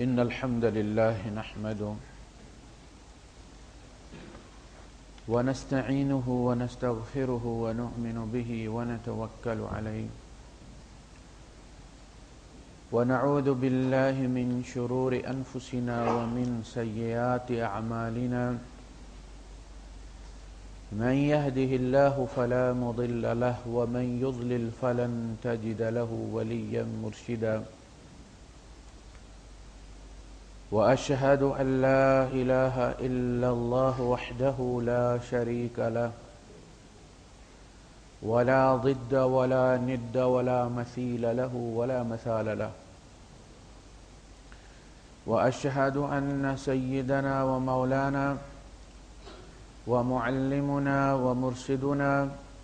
إن الحمد لله نحمده ونستعينه ونستغفره ونؤمن به ونتوكل عليه ونعوذ بالله من شرور أنفسنا ومن سيئات أعمالنا من يهده الله فلا مضل له ومن يضلل فلن تجد له وليا مرشدا وأشهد أن لا إله إلا الله وحده لا شريك له ولا ضد ولا ند ولا مثيل له ولا مثال له وأشهد أن سيدنا ومولانا ومعلمنا ومرشدنا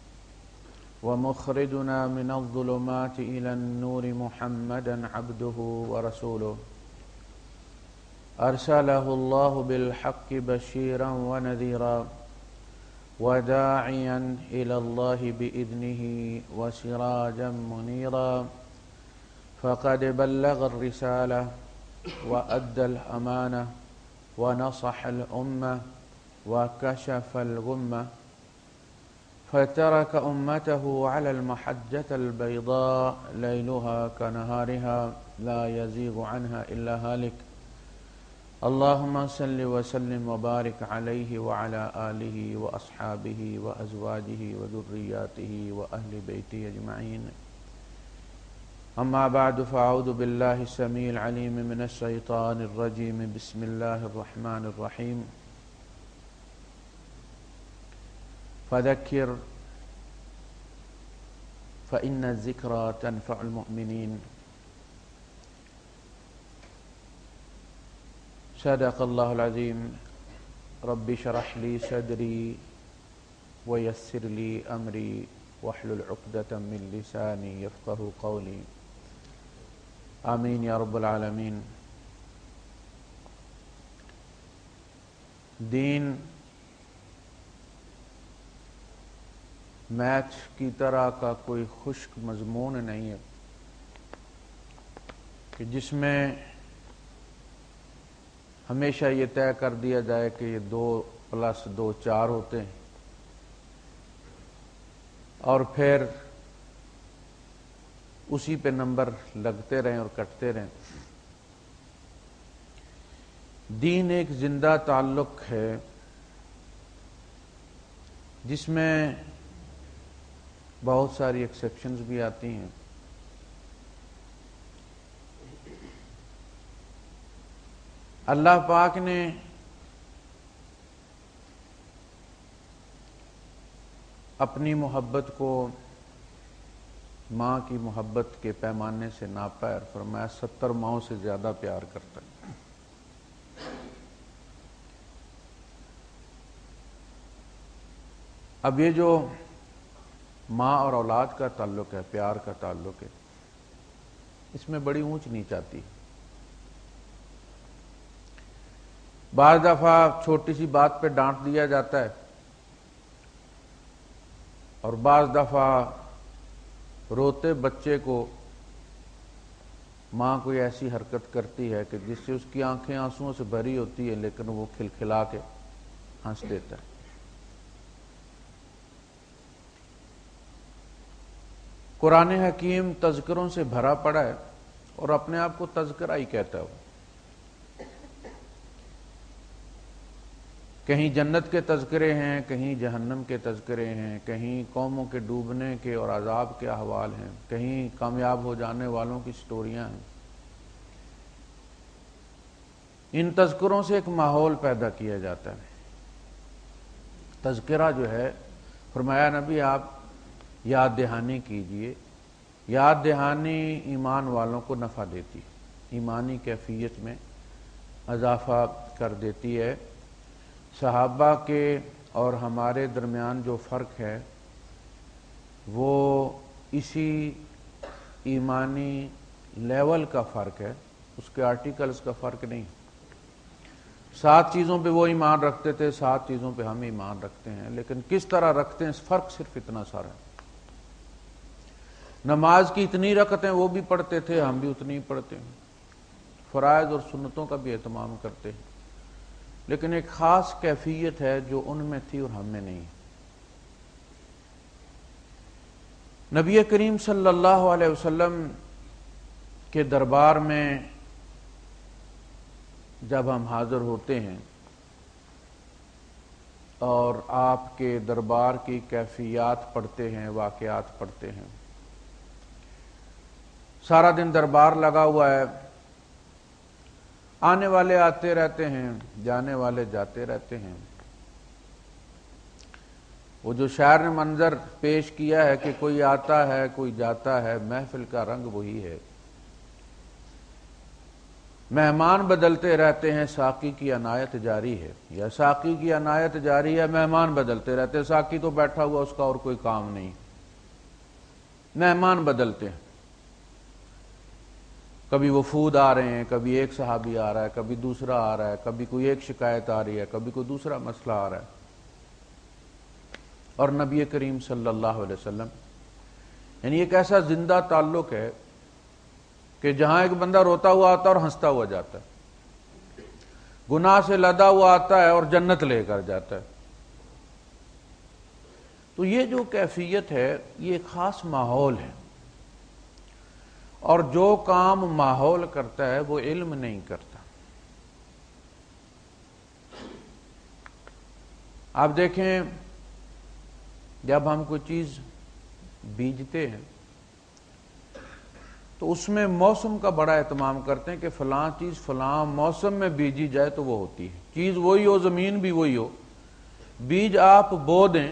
ومخرجنا من الظلمات إلى النور محمدا عبده ورسوله أرسله الله بالحق بشيرا ونذيرا وداعيا إلى الله بإذنه وسراجا منيرا فقد بلغ الرسالة وأدى الأمانة ونصح الأمة وكشف الغمة فترك أمته على المحجة البيضاء ليلها كنهارها لا يزيغ عنها إلا هالك اللهم صل وسلم وبارك عليه وعلى آله وأصحابه وأزواجه وذرياته وأهل بيته أجمعين أما بعد فأعوذ بالله السميع العليم من الشيطان الرجيم بسم الله الرحمن الرحيم فذكر فإن الذكرى تنفع المؤمنين صدق الله العظيم رب اشرح لي صدري ويسر لي أمري واحلل عقدة من لساني يفقهوا قولي آمین یا رب العالمین۔ دین میچ کی طرح کا کوئی خشک مضمون نہیں ہے کہ جس میں ہمیشہ یہ طے کر دیا جائے کہ یہ 2+2 4 ہوتے ہیں اور پھر اسی پہ نمبر لگتے رہیں اور کٹتے رہیں۔ دین ایک زندہ تعلق ہے جس میں بہت ساری ایکسیپشنز بھی آتی ہیں۔ اللہ پاک نے اپنی محبت کو ماں کی محبت کے پیمانے سے ناپا اور فرمایا 70 ماؤں سے زیادہ پیار کرتا ہے۔ اب یہ جو ماں اور اولاد کا تعلق ہے، پیار کا تعلق ہے، اس میں بڑی اونچ نیچ آتی ہے۔ بعض دفعہ چھوٹی سی بات پہ ڈانٹ دیا جاتا ہے اور بعض دفعہ روتے بچے کو ماں کوئی ایسی حرکت کرتی ہے کہ جس سے اس کی آنکھیں آنسوؤں سے بھری ہوتی ہیں لیکن وہ کھلکھلا کے ہنس دیتا ہے۔ قرآن حکیم تذکروں سے بھرا پڑا ہے اور اپنے آپ کو تذکرہ ہی کہتا ہے۔ کہیں جنت کے تذکرے ہیں، کہیں جہنم کے تذکرے ہیں، کہیں قوموں کے ڈوبنے کے اور عذاب کے احوال ہیں، کہیں کامیاب ہو جانے والوں کی سٹوریاں ہیں۔ ان تذکروں سے ایک ماحول پیدا کیا جاتا ہے۔ تذکرہ جو ہے، فرمایا نبی آپ یاد دہانی کیجئے، یاد دہانی ایمان والوں کو نفع دیتی، ایمانی کیفیت میں اضافہ کر دیتی ہے۔ صحابہ کے اور ہمارے درمیان جو فرق ہے وہ اسی ایمانی لیول کا فرق ہے، اس کے آرٹیکلز کا فرق نہیں۔ 7 چیزوں پہ وہ ایمان رکھتے تھے، 7 چیزوں پہ ہم ایمان رکھتے ہیں، لیکن کس طرح رکھتے ہیں، فرق صرف اتنا سارا ہے۔ نماز کی اتنی رکعتیں وہ بھی پڑھتے تھے، ہم بھی اتنی ہی پڑھتے ہیں۔ فرائض اور سنتوں کا بھی اہتمام کرتے ہیں، لیکن ایک خاص کیفیت ہے جو ان میں تھی اور ہم میں نہیں۔ نبی کریم صلی اللہ علیہ وسلم کے دربار میں جب ہم حاضر ہوتے ہیں اور آپ کے دربار کی کیفیات پڑھتے ہیں، واقعات پڑھتے ہیں، سارا دن دربار لگا ہوا ہے، آنے والے آتے رہتے ہیں، جانے والے جاتے رہتے ہیں۔ وہ جو شاعر نے منظر پیش کیا ہے کہ کوئی آتا ہے کوئی جاتا ہے، محفل کا رنگ وہی ہے، مہمان بدلتے رہتے ہیں، ساقی کی عنایت جاری ہے، یا ساقی کی عنایت جاری ہے، مہمان بدلتے رہتے ہیں۔ ساقی تو بیٹھا ہوا، اس کا اور کوئی کام نہیں، مہمان بدلتے ہیں۔ کبھی وفود آ رہے ہیں، کبھی ایک صحابی آ رہا ہے، کبھی دوسرا آ رہا ہے، کبھی کوئی ایک شکایت آ رہی ہے، کبھی کوئی دوسرا مسئلہ آ رہا ہے۔ اور نبی کریم صلی اللہ علیہ وسلم یعنی ایک ایسا زندہ تعلق ہے کہ جہاں ایک بندہ روتا ہوا آتا ہے اور ہنستا ہوا جاتا ہے، گناہ سے لدا ہوا آتا ہے اور جنت لے کر جاتا ہے۔ تو یہ جو کیفیت ہے یہ ایک خاص ماحول ہے، اور جو کام ماحول کرتا ہے وہ علم نہیں کرتا۔ آپ دیکھیں، جب ہم کوئی چیز بیجتے ہیں تو اس میں موسم کا بڑا اہتمام کرتے ہیں کہ فلاں چیز فلاں موسم میں بیجی جائے تو وہ ہوتی ہے، چیز وہی ہو، زمین بھی وہی ہو، بیج آپ بو دیں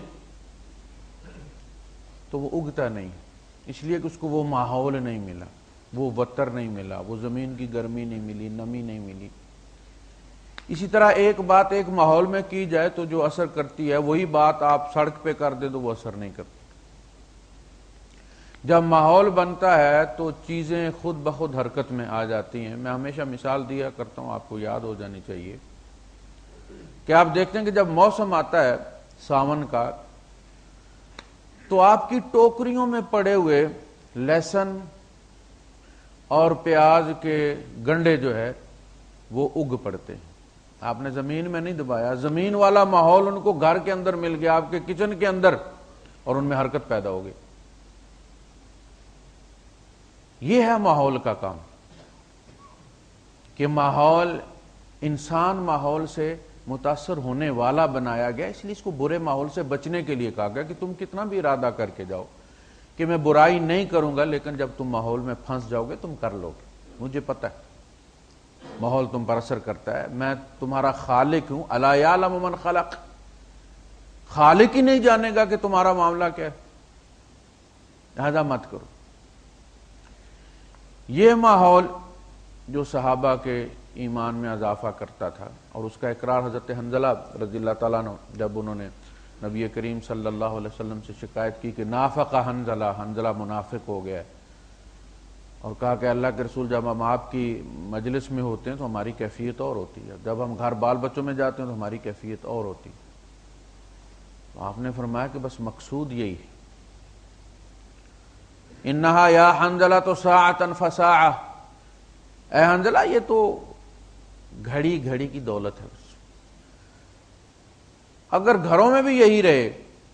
تو وہ اگتا نہیں، اس لیے کہ اس کو وہ ماحول نہیں ملا، وہ وتر نہیں ملا، وہ زمین کی گرمی نہیں ملی، نمی نہیں ملی۔ اسی طرح ایک بات ایک ماحول میں کی جائے تو جو اثر کرتی ہے، وہی بات آپ سڑک پہ کر دیں تو وہ اثر نہیں کرتی۔ جب ماحول بنتا ہے تو چیزیں خود بخود حرکت میں آ جاتی ہیں۔ میں ہمیشہ مثال دیا کرتا ہوں، آپ کو یاد ہو جانی چاہیے، کہ آپ دیکھتے ہیں کہ جب موسم آتا ہے ساون کا تو آپ کی ٹوکریوں میں پڑے ہوئے لہسن اور پیاز کے گنڈے جو ہے وہ اگ پڑتے ہیں۔ آپ نے زمین میں نہیں دبایا، زمین والا ماحول ان کو گھر کے اندر مل گیا، آپ کے کچن کے اندر، اور ان میں حرکت پیدا ہو گئی۔ یہ ہے ماحول کا کام، کہ ماحول انسان ماحول سے متاثر ہونے والا بنایا گیا، اس لیے اس کو برے ماحول سے بچنے کے لیے کہا گیا کہ تم کتنا بھی ارادہ کر کے جاؤ کہ میں برائی نہیں کروں گا، لیکن جب تم ماحول میں پھنس جاؤ گے تم کر لو گے۔ مجھے پتہ ہے ماحول تم پر اثر کرتا ہے، میں تمہارا خالق ہوں، الا یعلم من خلق، خالق ہی نہیں جانے گا کہ تمہارا معاملہ کیا ہے، لہذا مت کرو۔ یہ ماحول جو صحابہ کے ایمان میں اضافہ کرتا تھا، اور اس کا اقرار حضرت حنظلہ رضی اللہ تعالیٰ عنہ جب انہوں نے نبی کریم صلی اللہ علیہ وسلم سے شکایت کی کہ نافق حنظلہ، حنظلہ منافق ہو گیا ہے، اور کہا کہ اللہ کے رسول جب ہم آپ کی مجلس میں ہوتے ہیں تو ہماری کیفیت اور ہوتی ہے، جب ہم گھر بال بچوں میں جاتے ہیں تو ہماری کیفیت اور ہوتی ہے۔ تو آپ نے فرمایا کہ بس مقصود یہی ہے، انہا یا حنظلہ تو ساعۃ فساعۃ، اے حنظلہ یہ تو گھڑی گھڑی کی دولت ہے، اگر گھروں میں بھی یہی رہے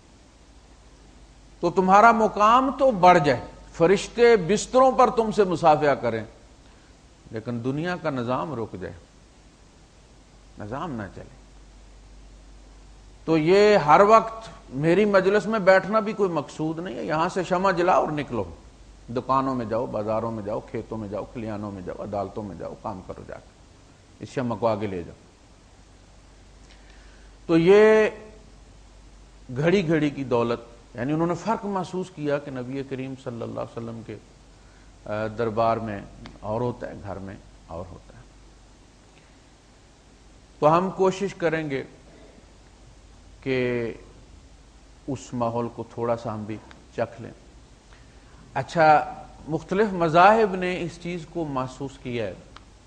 تو تمہارا مقام تو بڑھ جائے، فرشتے بستروں پر تم سے مصافحہ کریں، لیکن دنیا کا نظام رک جائے، نظام نہ چلے۔ تو یہ ہر وقت میری مجلس میں بیٹھنا بھی کوئی مقصود نہیں ہے، یہاں سے شمع جلاؤ اور نکلو، دکانوں میں جاؤ، بازاروں میں جاؤ، کھیتوں میں جاؤ، کھلیانوں میں جاؤ، عدالتوں میں جاؤ، کام کرو جا کے، اس شمع کو آگے لے جاؤ۔ تو یہ گھڑی گھڑی کی دولت، یعنی انہوں نے فرق محسوس کیا کہ نبی کریم صلی اللہ علیہ وسلم کے دربار میں اور ہوتا ہے، گھر میں اور ہوتا ہے۔ تو ہم کوشش کریں گے کہ اس ماحول کو تھوڑا سا ہم بھی چکھ لیں۔ اچھا، مختلف مذاہب نے اس چیز کو محسوس کیا ہے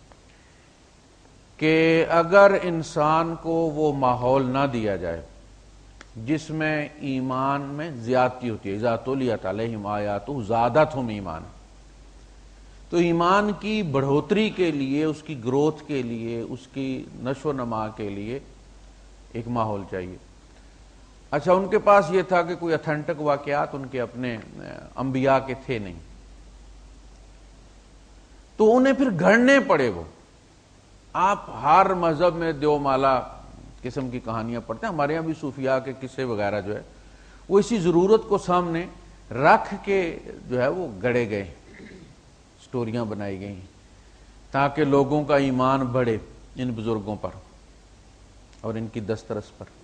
کہ اگر انسان کو وہ ماحول نہ دیا جائے جس میں ایمان میں زیادتی ہوتی ہے، اذا تلیت علیہم آیاتہ زادتہم ایمانا، تو ایمان کی بڑھوتری کے لیے، اس کی گروتھ کے لیے، اس کی نشو و نما کے لیے ایک ماحول چاہیے۔ اچھا، ان کے پاس یہ تھا کہ کوئی اتھینٹک واقعات ان کے اپنے انبیاء کے تھے نہیں، تو انہیں پھر گھڑنے پڑے وہ۔ آپ ہر مذہب میں دیو مالا قسم کی کہانیاں پڑھتے ہیں، ہمارے یہاں بھی صوفیاء کے قصے وغیرہ جو ہے وہ اسی ضرورت کو سامنے رکھ کے جو ہے وہ گڑے گئے، سٹوریاں بنائی گئی تاکہ لوگوں کا ایمان بڑھے ان بزرگوں پر اور ان کی دسترس پر۔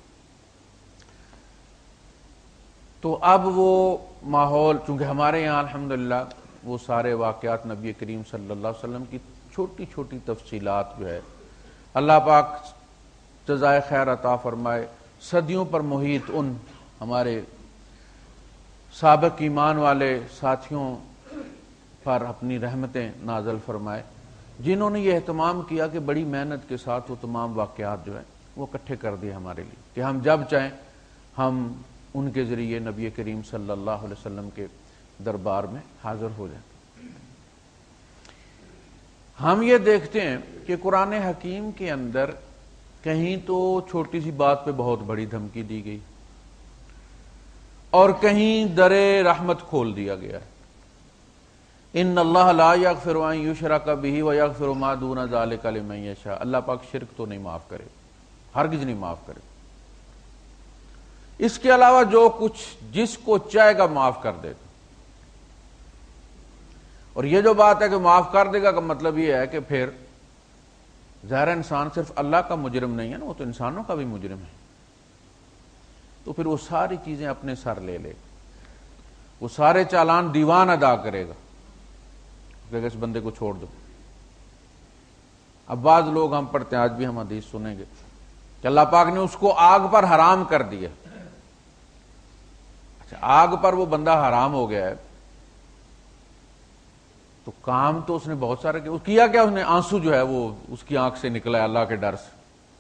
تو اب وہ ماحول، چونکہ ہمارے یہاں الحمدللہ وہ سارے واقعات نبی کریم صلی اللہ علیہ وسلم کی چھوٹی چھوٹی تفصیلات جو ہے اللہ پاک جزائے خیر عطا فرمائے، صدیوں پر محیط ان ہمارے سابق ایمان والے ساتھیوں پر اپنی رحمتیں نازل فرمائے، جنہوں نے یہ اہتمام کیا کہ بڑی محنت کے ساتھ وہ تمام واقعات جو ہیں وہ اکٹھے کر دیے ہمارے لیے، کہ ہم جب چاہیں ہم ان کے ذریعے نبی کریم صلی اللہ علیہ وسلم کے دربار میں حاضر ہو جائیں۔ ہم یہ دیکھتے ہیں کہ قرآن حکیم کے اندر کہیں تو چھوٹی سی بات پہ بہت بڑی دھمکی دی گئی اور کہیں در رحمت کھول دیا گیا ہے۔ ان اللہ لا یغفر ان یشرک بہ ویغفر ما دون ذلک لمن یشاء، اللہ پاک شرک تو نہیں معاف کرے، ہرگز نہیں معاف کرے، اس کے علاوہ جو کچھ جس کو چاہے گا معاف کر دے گا۔ اور یہ جو بات ہے کہ معاف کر دے گا کا مطلب یہ ہے کہ پھر ظاہر انسان صرف اللہ کا مجرم نہیں ہے نا، وہ تو انسانوں کا بھی مجرم ہے، تو پھر وہ ساری چیزیں اپنے سر لے لے، وہ سارے چالان دیوان ادا کرے گا کہ اس بندے کو چھوڑ دو۔ اب بعض لوگ ہم پڑھتے ہیں، آج بھی ہم حدیث سنیں گے کہ اللہ پاک نے اس کو آگ پر حرام کر دیا۔ اچھا، آگ پر وہ بندہ حرام ہو گیا ہے تو کام تو اس نے بہت سارا کیا کیا اس نے؟ آنسو جو ہے وہ اس کی آنکھ سے نکلا ہے اللہ کے ڈر سے،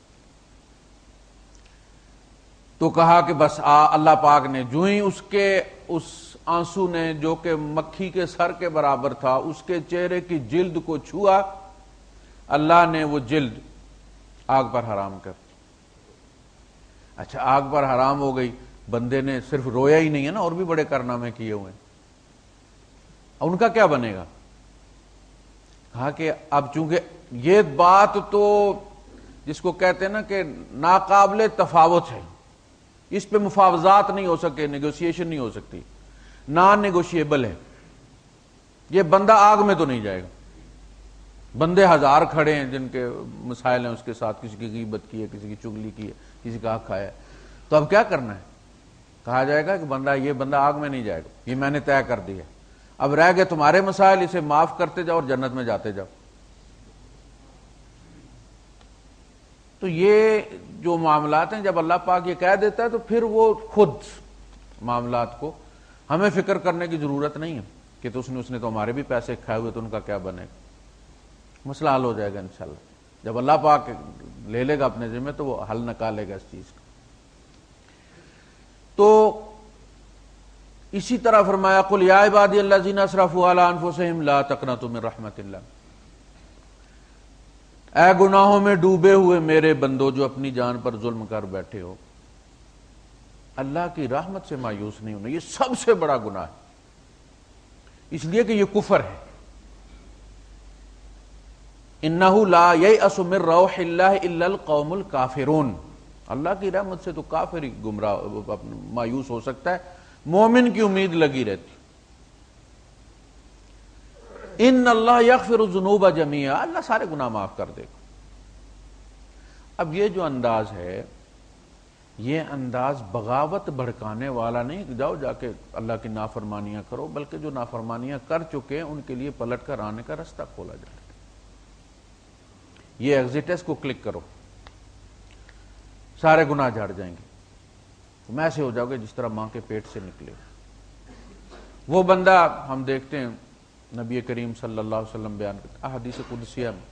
تو کہا کہ بس اللہ پاک نے جو ہی اس آنسو نے جو کہ مکھی کے سر کے برابر تھا اس کے چہرے کی جلد کو چھوا، اللہ نے وہ جلد آگ پر حرام کر دی۔ اچھا، آگ پر حرام ہو گئی، بندے نے صرف رویا ہی نہیں ہے نا، اور بھی بڑے کارنامے کیے ہوئے ہیں، ان کا کیا بنے گا؟ کہا کہ اب چونکہ یہ بات تو جس کو کہتے ہیں نا کہ ناقابل تفاوت ہے، اس پہ مفاوضات نہیں ہو سکے، نیگوشیشن نہیں ہو سکتی، نان نیگوشیبل ہے، یہ بندہ آگ میں تو نہیں جائے گا۔ بندے ہزار کھڑے ہیں جن کے مسائل ہیں اس کے ساتھ، کسی کی غیبت کی ہے، کسی کی چگلی کی ہے، کسی کا حق کھایا ہے، تو اب کیا کرنا ہے؟ کہا جائے گا کہ یہ بندہ آگ میں نہیں جائے گا، یہ میں نے طے کر دیا، اب رہ گئے تمہارے مسائل، اسے معاف کرتے جاؤ اور جنت میں جاتے جاؤ۔ تو یہ جو معاملات ہیں جب اللہ پاک یہ کہہ دیتا ہے تو پھر وہ خود معاملات کو ہمیں فکر کرنے کی ضرورت نہیں ہے کہ تو اس نے تو ہمارے بھی پیسے کھائے ہوئے، تو ان کا کیا بنے گا؟ مسئلہ حل ہو جائے گا انشاءاللہ، جب اللہ پاک لے لے گا اپنے ذمہ تو وہ حل نکالے گا اس چیز کا۔ تو اسی طرح فرمایا قل یا عبادی الذین اسرفوا علی انفسہم لا تقنطوا من رحمت اللہ، اے گناہوں میں ڈوبے ہوئے میرے بندو جو اپنی جان پر ظلم کر بیٹھے ہو، اللہ کی رحمت سے مایوس نہیں ہونا۔ یہ سب سے بڑا گناہ ہے، اس لیے کہ یہ کفر ہے۔ انہ لا ییأس من روح اللہ الا القوم الکافرون، اللہ کی رحمت سے تو کافر ہی گمراہ مایوس ہو سکتا ہے، مومن کی امید لگی رہتی۔ ان اللہ یغفر الذنوب جميعا، اللہ سارے گناہ معاف کر دے گا۔ اب یہ جو انداز ہے، یہ انداز بغاوت بھڑکانے والا نہیں کہ جاؤ جا کے اللہ کی نافرمانیاں کرو، بلکہ جو نافرمانیاں کر چکے ہیں ان کے لیے پلٹ کر آنے کا رستہ کھولا جائے۔ یہ ایگزٹس کو کلک کرو، سارے گناہ جھڑ جائیں گے، تم ایسے ہو جاؤ گے جس طرح ماں کے پیٹ سے نکلے۔ وہ بندہ ہم دیکھتے ہیں نبی کریم صلی اللہ علیہ وسلم بیان کرتے احادیث قدسیہ میں،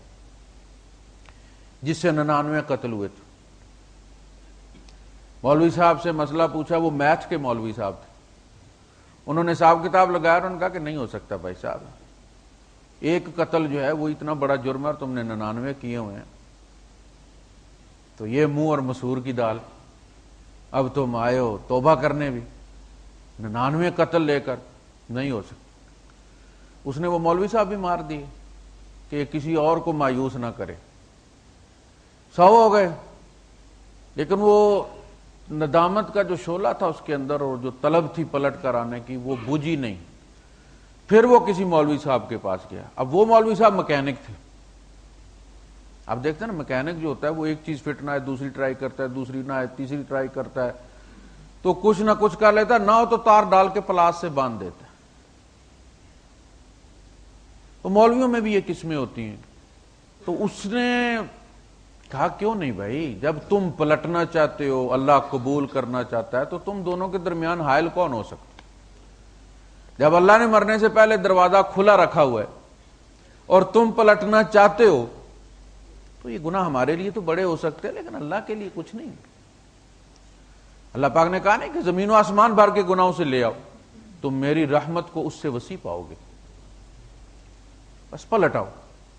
جس سے 99 قتل ہوئے تھے۔ مولوی صاحب سے مسئلہ پوچھا، وہ میتھ کے مولوی صاحب تھے، انہوں نے حساب کتاب لگایا اور انہوں نے کہا کہ نہیں ہو سکتا بھائی صاحب، ایک قتل جو ہے وہ اتنا بڑا جرم ہے اور تم نے 99 کیے ہوئے ہیں، تو یہ منہ اور مسور کی دال، اب تم آئے ہو توبہ کرنے بھی، 99 قتل لے کر نہیں ہو سکتا۔ اس نے وہ مولوی صاحب بھی مار دیے کہ کسی اور کو مایوس نہ کرے، 100 ہو گئے، لیکن وہ ندامت کا جو شعلہ تھا اس کے اندر اور جو طلب تھی پلٹ کر آنے کی وہ بجھی نہیں۔ پھر وہ کسی مولوی صاحب کے پاس گیا، اب وہ مولوی صاحب مکینک تھے۔ اب دیکھتے ہیں نا مکینک جو ہوتا ہے وہ ایک چیز فٹ نہ ہے دوسری ٹرائی کرتا ہے، دوسری نہ ہے تیسری ٹرائی کرتا ہے، تو کچھ نہ کچھ کر لیتا ہے، نہ ہو تو تار ڈال کے پلاس سے باندھ دیتا ہے۔ تو مولویوں میں بھی یہ قسمیں ہوتی ہیں۔ تو اس نے کہا کیوں نہیں بھائی، جب تم پلٹنا چاہتے ہو، اللہ قبول کرنا چاہتا ہے، تو تم دونوں کے درمیان حائل کون ہو سکتا؟ جب اللہ نے مرنے سے پہلے دروازہ کھلا رکھا ہوا ہے اور تم پلٹنا چاہتے ہو، تو یہ گناہ ہمارے لیے تو بڑے ہو سکتے ہیں لیکن اللہ کے لیے کچھ نہیں۔ اللہ پاک نے کہا نہیں کہ زمین و آسمان بھر کے گناہوں سے لے آؤ، تم میری رحمت کو اس سے وسیع پاؤ گے، بس پلٹ آؤ۔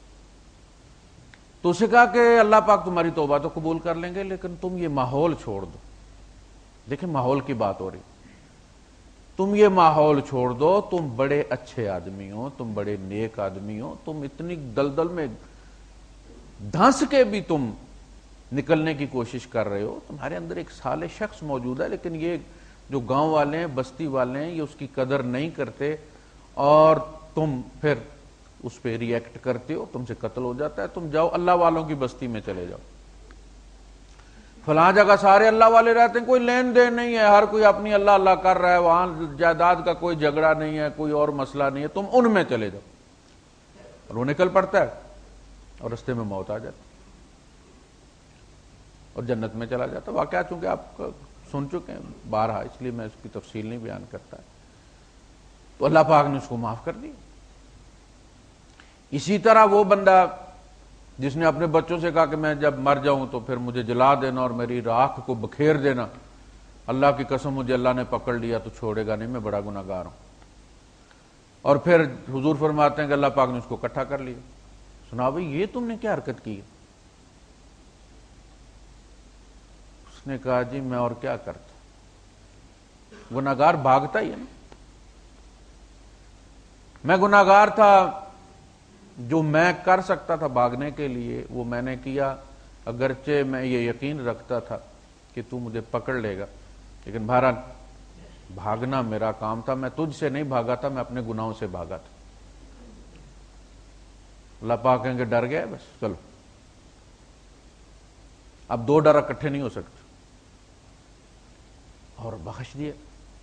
تو اسے کہا کہ اللہ پاک تمہاری توبہ تو قبول کر لیں گے لیکن تم یہ ماحول چھوڑ دو۔ دیکھیں ماحول کی بات ہو رہی، تم یہ ماحول چھوڑ دو، تم بڑے اچھے آدمی ہو، تم بڑے نیک آدمی ہو، تم اتنی دلدل میں دھنس کے بھی تم نکلنے کی کوشش کر رہے ہو، تمہارے اندر ایک صالح شخص موجود ہے، لیکن یہ جو گاؤں والے ہیں بستی والے ہیں یہ اس کی قدر نہیں کرتے اور تم پھر اس پہ ری ایکٹ کرتے ہو، تم سے قتل ہو جاتا ہے، تم جاؤ اللہ والوں کی بستی میں چلے جاؤ، فلاں جگہ سارے اللہ والے رہتے ہیں، کوئی لین دین نہیں ہے، ہر کوئی اپنی اللہ اللہ کر رہا ہے، وہاں جائیداد کا کوئی جھگڑا نہیں ہے، کوئی اور مسئلہ نہیں ہے، تم ان میں چلے جاؤ۔ اور وہ نکل پڑتا ہے اور رستے میں موت آ جاتی اور جنت میں چلا جاتا۔ واقعہ چونکہ آپ سن چکے ہیں بارہا، اس لیے میں اس کی تفصیل نہیں بیان کرتا۔ تو اللہ پاک نے اس کو معاف کر دیا۔ اسی طرح وہ بندہ جس نے اپنے بچوں سے کہا کہ میں جب مر جاؤں تو پھر مجھے جلا دینا اور میری راکھ کو بکھیر دینا، اللہ کی قسم مجھے اللہ نے پکڑ لیا تو چھوڑے گا نہیں، میں بڑا گناہ گار ہوں۔ اور پھر حضور فرماتے ہیں کہ اللہ پاک نے اس کو اکٹھا کر لیا، سنا بھائی یہ تم نے کیا حرکت کی؟ اس نے کہا جی میں اور کیا کرتا، گناہ گار بھاگتا ہی ہے نا، میں گناہ گار تھا، جو میں کر سکتا تھا بھاگنے کے لیے وہ میں نے کیا، اگرچہ میں یہ یقین رکھتا تھا کہ تو مجھے پکڑ لے گا، لیکن بہرحال بھاگنا میرا کام تھا، میں تجھ سے نہیں بھاگا تھا، میں اپنے گناہوں سے بھاگا تھا۔ اللہ پاک کہیں گے ڈر گئے، بس چلو اب دو ڈر اکٹھے نہیں ہو سکتے، اور بخش دیا۔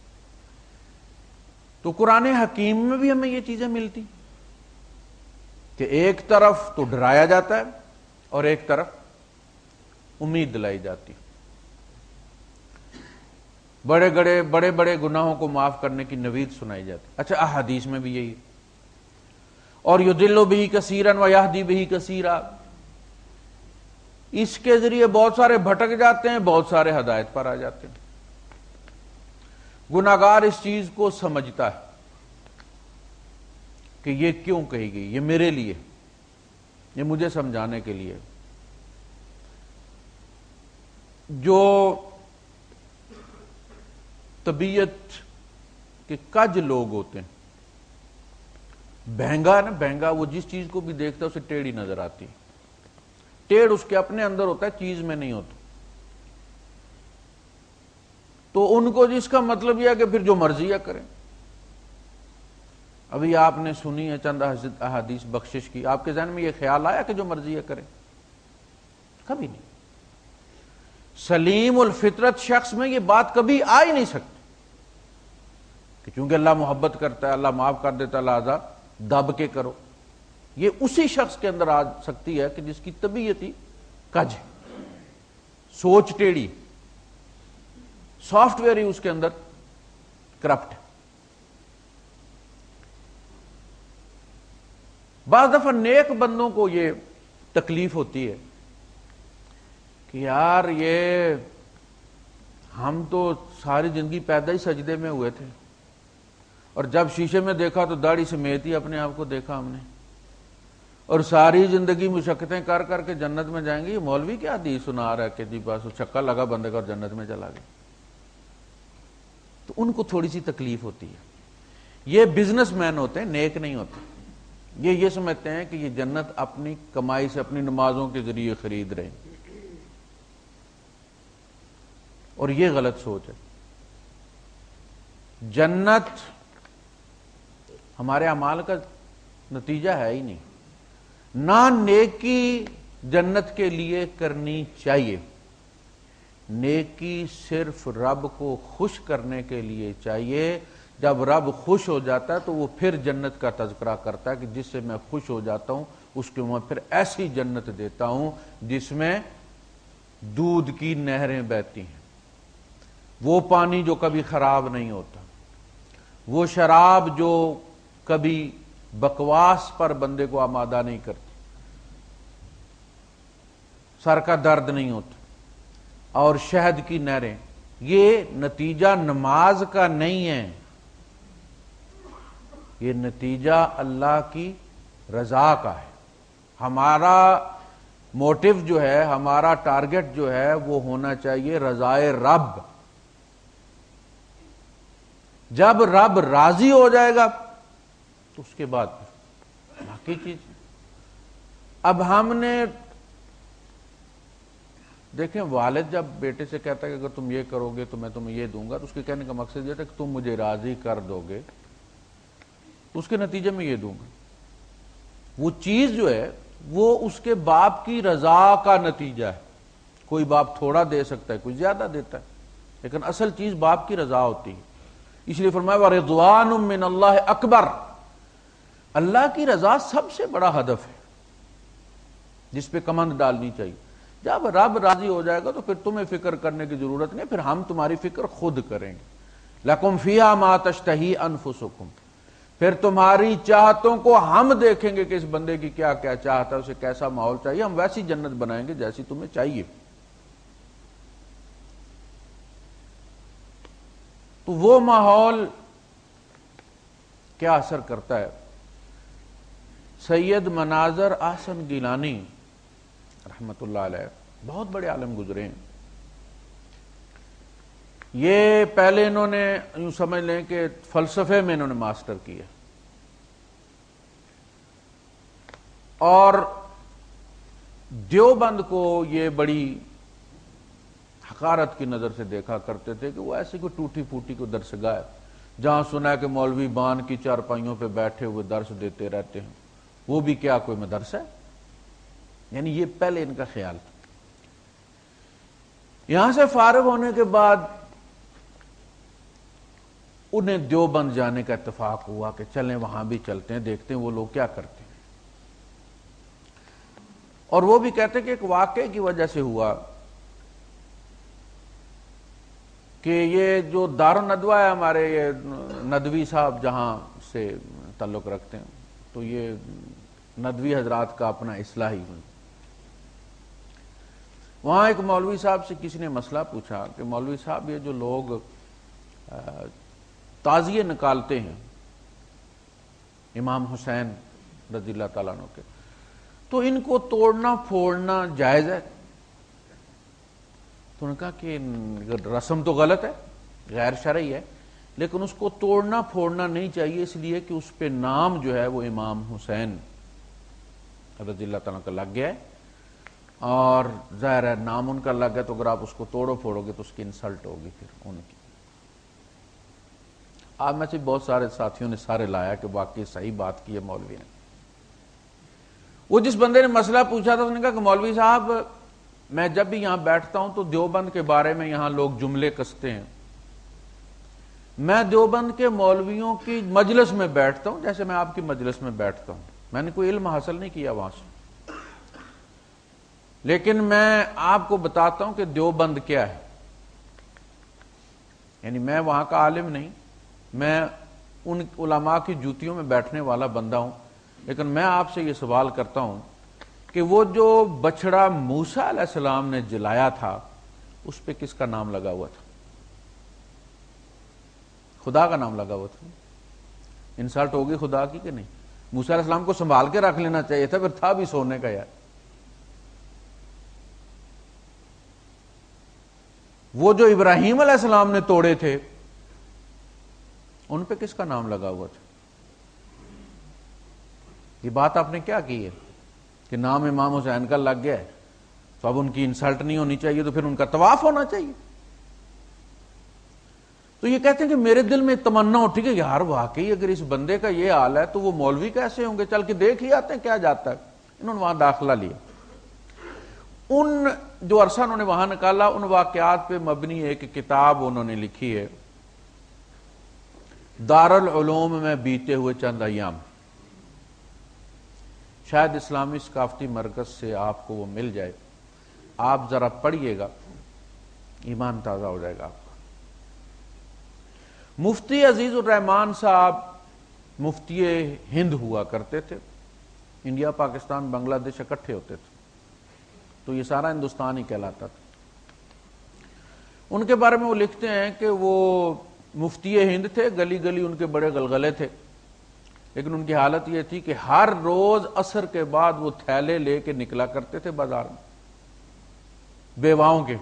تو قرآن حکیم میں بھی ہمیں یہ چیزیں ملتی کہ ایک طرف تو ڈرایا جاتا ہے اور ایک طرف امید دلائی جاتی، بڑے بڑے گناہوں کو معاف کرنے کی نوید سنائی جاتی۔ اچھا احادیث میں بھی یہی، اور یضل بہ کثیرا ویہدی بہ کثیرا، اس کے ذریعے بہت سارے بھٹک جاتے ہیں، بہت سارے ہدایت پر آ جاتے ہیں۔ گناہگار اس چیز کو سمجھتا ہے کہ یہ کیوں کہی گئی، یہ میرے لیے، یہ مجھے سمجھانے کے لیے۔ جو طبیعت کے کج لوگ ہوتے ہیں، بہنگا نا، بہنگا وہ جس چیز کو بھی دیکھتا ہے اسے ٹیڑھی نظر آتی ہے، ٹیڑھ اس کے اپنے اندر ہوتا ہے، چیز میں نہیں ہوتا۔ تو ان کو جس کا مطلب یہ ہے کہ پھر جو مرضی ہے کریں۔ ابھی آپ نے سنی ہے چند احادیث بخشش کی، آپ کے ذہن میں یہ خیال آیا کہ جو مرضی ہے کریں؟ کبھی نہیں۔ سلیم الفطرت شخص میں یہ بات کبھی آ ہی نہیں سکتی کہ چونکہ اللہ محبت کرتا ہے، اللہ معاف کر دیتا ہے، لہذا دب کے کرو۔ یہ اسی شخص کے اندر آ سکتی ہے کہ جس کی طبیعت ہی کج ہے، سوچ ٹیڑھی، سافٹ ویئر ہی اس کے اندر کرپٹ ہے۔ بعض دفعہ نیک بندوں کو یہ تکلیف ہوتی ہے کہ یار یہ ہم تو ساری زندگی پیدا ہی سجدے میں ہوئے تھے، اور جب شیشے میں دیکھا تو داڑھی سمیت ہی اپنے آپ کو دیکھا ہم نے، اور ساری زندگی مشقتیں کر کر کے جنت میں جائیں گے. یہ مولوی کیا حدیث سنا رہا ہے کہ جی بس چھکا لگا بندے کا اور جنت میں چلا گیا. تو ان کو تھوڑی سی تکلیف ہوتی ہے. یہ بزنس مین ہوتے ہیں, نیک نہیں ہوتے. یہ سمجھتے ہیں کہ یہ جنت اپنی کمائی سے, اپنی نمازوں کے ذریعے خرید رہے ہیں, اور یہ غلط سوچ ہے. جنت ہمارے اعمال کا نتیجہ ہے ہی نہیں. نہ نیکی جنت کے لیے کرنی چاہیے, نیکی صرف رب کو خوش کرنے کے لیے چاہیے. جب رب خوش ہو جاتا ہے تو وہ پھر جنت کا تذکرہ کرتا ہے کہ جس سے میں خوش ہو جاتا ہوں اس کو میں پھر ایسی جنت دیتا ہوں جس میں دودھ کی نہریں بہتی ہیں, وہ پانی جو کبھی خراب نہیں ہوتا, وہ شراب جو کبھی بکواس پر بندے کو آمادہ نہیں کرتی, سر کا درد نہیں ہوتا, اور شہد کی نہریں. یہ نتیجہ نماز کا نہیں ہے, یہ نتیجہ اللہ کی رضا کا ہے. ہمارا موٹو جو ہے, ہمارا ٹارگٹ جو ہے وہ ہونا چاہیے رضائے رب. جب رب راضی ہو جائے گا تو اس کے بعد باقی چیز. اب ہم نے دیکھیں, والد جب بیٹے سے کہتا ہے کہ اگر تم یہ کرو گے تو میں تمہیں یہ دوں گا, تو اس کے کہنے کا مقصد یہ تھا کہ تم مجھے راضی کر دو گے تو اس کے نتیجے میں یہ دوں گا. وہ چیز جو ہے وہ اس کے باپ کی رضا کا نتیجہ ہے. کوئی باپ تھوڑا دے سکتا ہے, کوئی زیادہ دیتا ہے, لیکن اصل چیز باپ کی رضا ہوتی ہے. اس لیے فرمایا وَرِضْوَانٌ مِّنَ اللَّهِ اکبر. اللہ کی رضا سب سے بڑا ہدف ہے جس پہ کمند ڈالنی چاہیے. جب رب راضی ہو جائے گا تو پھر تمہیں فکر کرنے کی ضرورت نہیں, پھر ہم تمہاری فکر خود کریں گے. لَكُمْ فِيهَا مَا تَشْتَهِي أَنفُسُكُمْ. پھر تمہاری چاہتوں کو ہم دیکھیں گے کہ اس بندے کی کیا کیا چاہتا ہے, اسے کیسا ماحول چاہیے, ہم ویسی جنت بنائیں گے جیسی تمہیں چاہیے. تو وہ ماحول کیا اثر کرتا ہے. سید مناظر احسن گیلانی رحمت اللہ علیہ بہت بڑے عالم گزرے ہیں. یہ پہلے انہوں نے یوں سمجھ لیں کہ فلسفے میں انہوں نے ماسٹر کیا, اور دیوبند کو یہ بڑی حقارت کی نظر سے دیکھا کرتے تھے کہ وہ ایسی کوئی ٹوٹی پھوٹی کو درسگاہ ہے, جہاں سنا ہے کہ مولوی بان کی چارپائیوں پہ بیٹھے ہوئے درس دیتے رہتے ہیں, وہ بھی کیا کوئی مدرسہ ہے. یعنی یہ پہلے ان کا خیال تھا. یہاں سے فارغ ہونے کے بعد انہیں دیوبند جانے کا اتفاق ہوا کہ چلیں وہاں بھی چلتے ہیں, دیکھتے ہیں وہ لوگ کیا کرتے ہیں. اور وہ بھی کہتے ہیں کہ ایک واقعے کی وجہ سے ہوا کہ یہ جو دارالندوہ ہے ہمارے, یہ ندوی صاحب جہاں سے تعلق رکھتے ہیں, تو یہ ندوی حضرات کا اپنا اصلاحی ہے. وہاں ایک مولوی صاحب سے کسی نے مسئلہ پوچھا کہ مولوی صاحب یہ جو لوگ تعزیے نکالتے ہیں امام حسین رضی اللہ تعالیٰ عنہ کے, تو ان کو توڑنا پھوڑنا جائز ہے؟ تو انہوں نے کہا کہ رسم تو غلط ہے, غیر شرعی ہے, لیکن اس کو توڑنا پھوڑنا نہیں چاہیے, اس لیے کہ اس پہ نام جو ہے وہ امام حسین رضی اللہ تعالیٰ کا لگ گیا ہے, اور ظاہر ہے نام ان کا لگ گیا, تو اگر آپ اس کو توڑو پھوڑو گے تو اس کی انسلٹ ہوگی پھر ان کی. آپ میں سے بہت سارے ساتھیوں نے سارے لایا کہ واقعی صحیح بات کی ہے مولوی نے. وہ جس بندے نے مسئلہ پوچھا تھا اس نے کہا کہ مولوی صاحب میں جب بھی یہاں بیٹھتا ہوں تو دیوبند کے بارے میں یہاں لوگ جملے کستے ہیں, میں دیوبند کے مولویوں کی مجلس میں بیٹھتا ہوں جیسے میں آپ کی مجلس میں بیٹھتا ہوں, میں نے کوئی علم حاصل نہیں کیا وہاں سے, لیکن میں آپ کو بتاتا ہوں کہ دیوبند کیا ہے. یعنی میں وہاں کا عالم نہیں, میں ان علماء کی جوتیوں میں بیٹھنے والا بندہ ہوں, لیکن میں آپ سے یہ سوال کرتا ہوں کہ وہ جو بچڑا موسیٰ علیہ السلام نے جلایا تھا اس پہ کس کا نام لگا ہوا تھا؟ خدا کا نام لگا ہوا تھا. انسلٹ ہوگی خدا کی کہ نہیں؟ موسیٰ علیہ السلام کو سنبھال کے رکھ لینا چاہیے تھا، پھر تھا بھی سونے کا یار۔ وہ جو ابراہیم علیہ السلام نے توڑے تھے ان پہ کس کا نام لگا ہوا تھا؟ یہ بات آپ نے کیا کی ہے کہ نام امام حسین کا لگ گیا ہے تو اب ان کی انسلٹ نہیں ہونی چاہیے، تو پھر ان کا طواف ہونا چاہیے۔ تو یہ کہتے ہیں کہ میرے دل میں تمنا اٹھی کہ یار واقعی اگر اس بندے کا یہ حال ہے تو وہ مولوی کیسے ہوں گے، چل کے دیکھ ہی آتے ہیں کیا جاتا ہے۔ انہوں نے وہاں داخلہ لیا، ان جو عرصہ انہوں نے وہاں نکالا ان واقعات پہ مبنی ایک کتاب انہوں نے لکھی ہے، دارالعلوم میں بیتے ہوئے چند ایام۔ شاید اسلامی ثقافتی مرکز سے آپ کو وہ مل جائے، آپ ذرا پڑھیے گا، ایمان تازہ ہو جائے گا آپ کا۔ مفتی عزیز الرحمان صاحب مفتی ہند ہوا کرتے تھے، انڈیا پاکستان بنگلہ دیش اکٹھے ہوتے تھے تو یہ سارا ہندوستان ہی کہلاتا تھا۔ ان کے بارے میں وہ لکھتے ہیں کہ وہ مفتی ہند تھے، گلی گلی ان کے بڑے غلغلے تھے، لیکن ان کی حالت یہ تھی کہ ہر روز عصر کے بعد وہ تھیلے لے کے نکلا کرتے تھے بازار میں بیواؤں کے،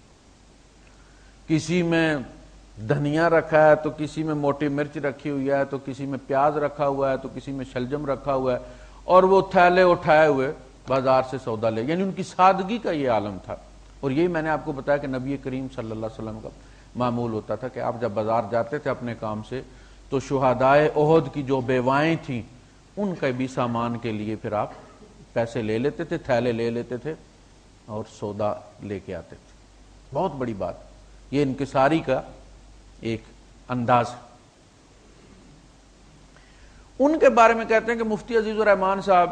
کسی میں دھنیا رکھا ہے تو کسی میں موٹی مرچ رکھی ہوئی ہے تو کسی میں پیاز رکھا ہوا ہے تو کسی میں شلجم رکھا ہوا ہے، اور وہ تھیلے اٹھائے ہوئے بازار سے سودا لے، یعنی ان کی سادگی کا یہ عالم تھا۔ اور یہی میں نے آپ کو بتایا کہ نبی کریم صلی اللہ علیہ وسلم کا معمول ہوتا تھا کہ آپ جب بازار جاتے تھے اپنے کام سے تو شہدائے احد کی جو بیوائیں تھیں ان کے بھی سامان کے لیے پھر آپ پیسے لے لیتے تھے، تھیلے لے لیتے تھے اور سودا لے کے آتے تھے۔ بہت بڑی بات، یہ انکساری کا ایک انداز ہے۔ ان کے بارے میں کہتے ہیں کہ مفتی عزیز الرحمان صاحب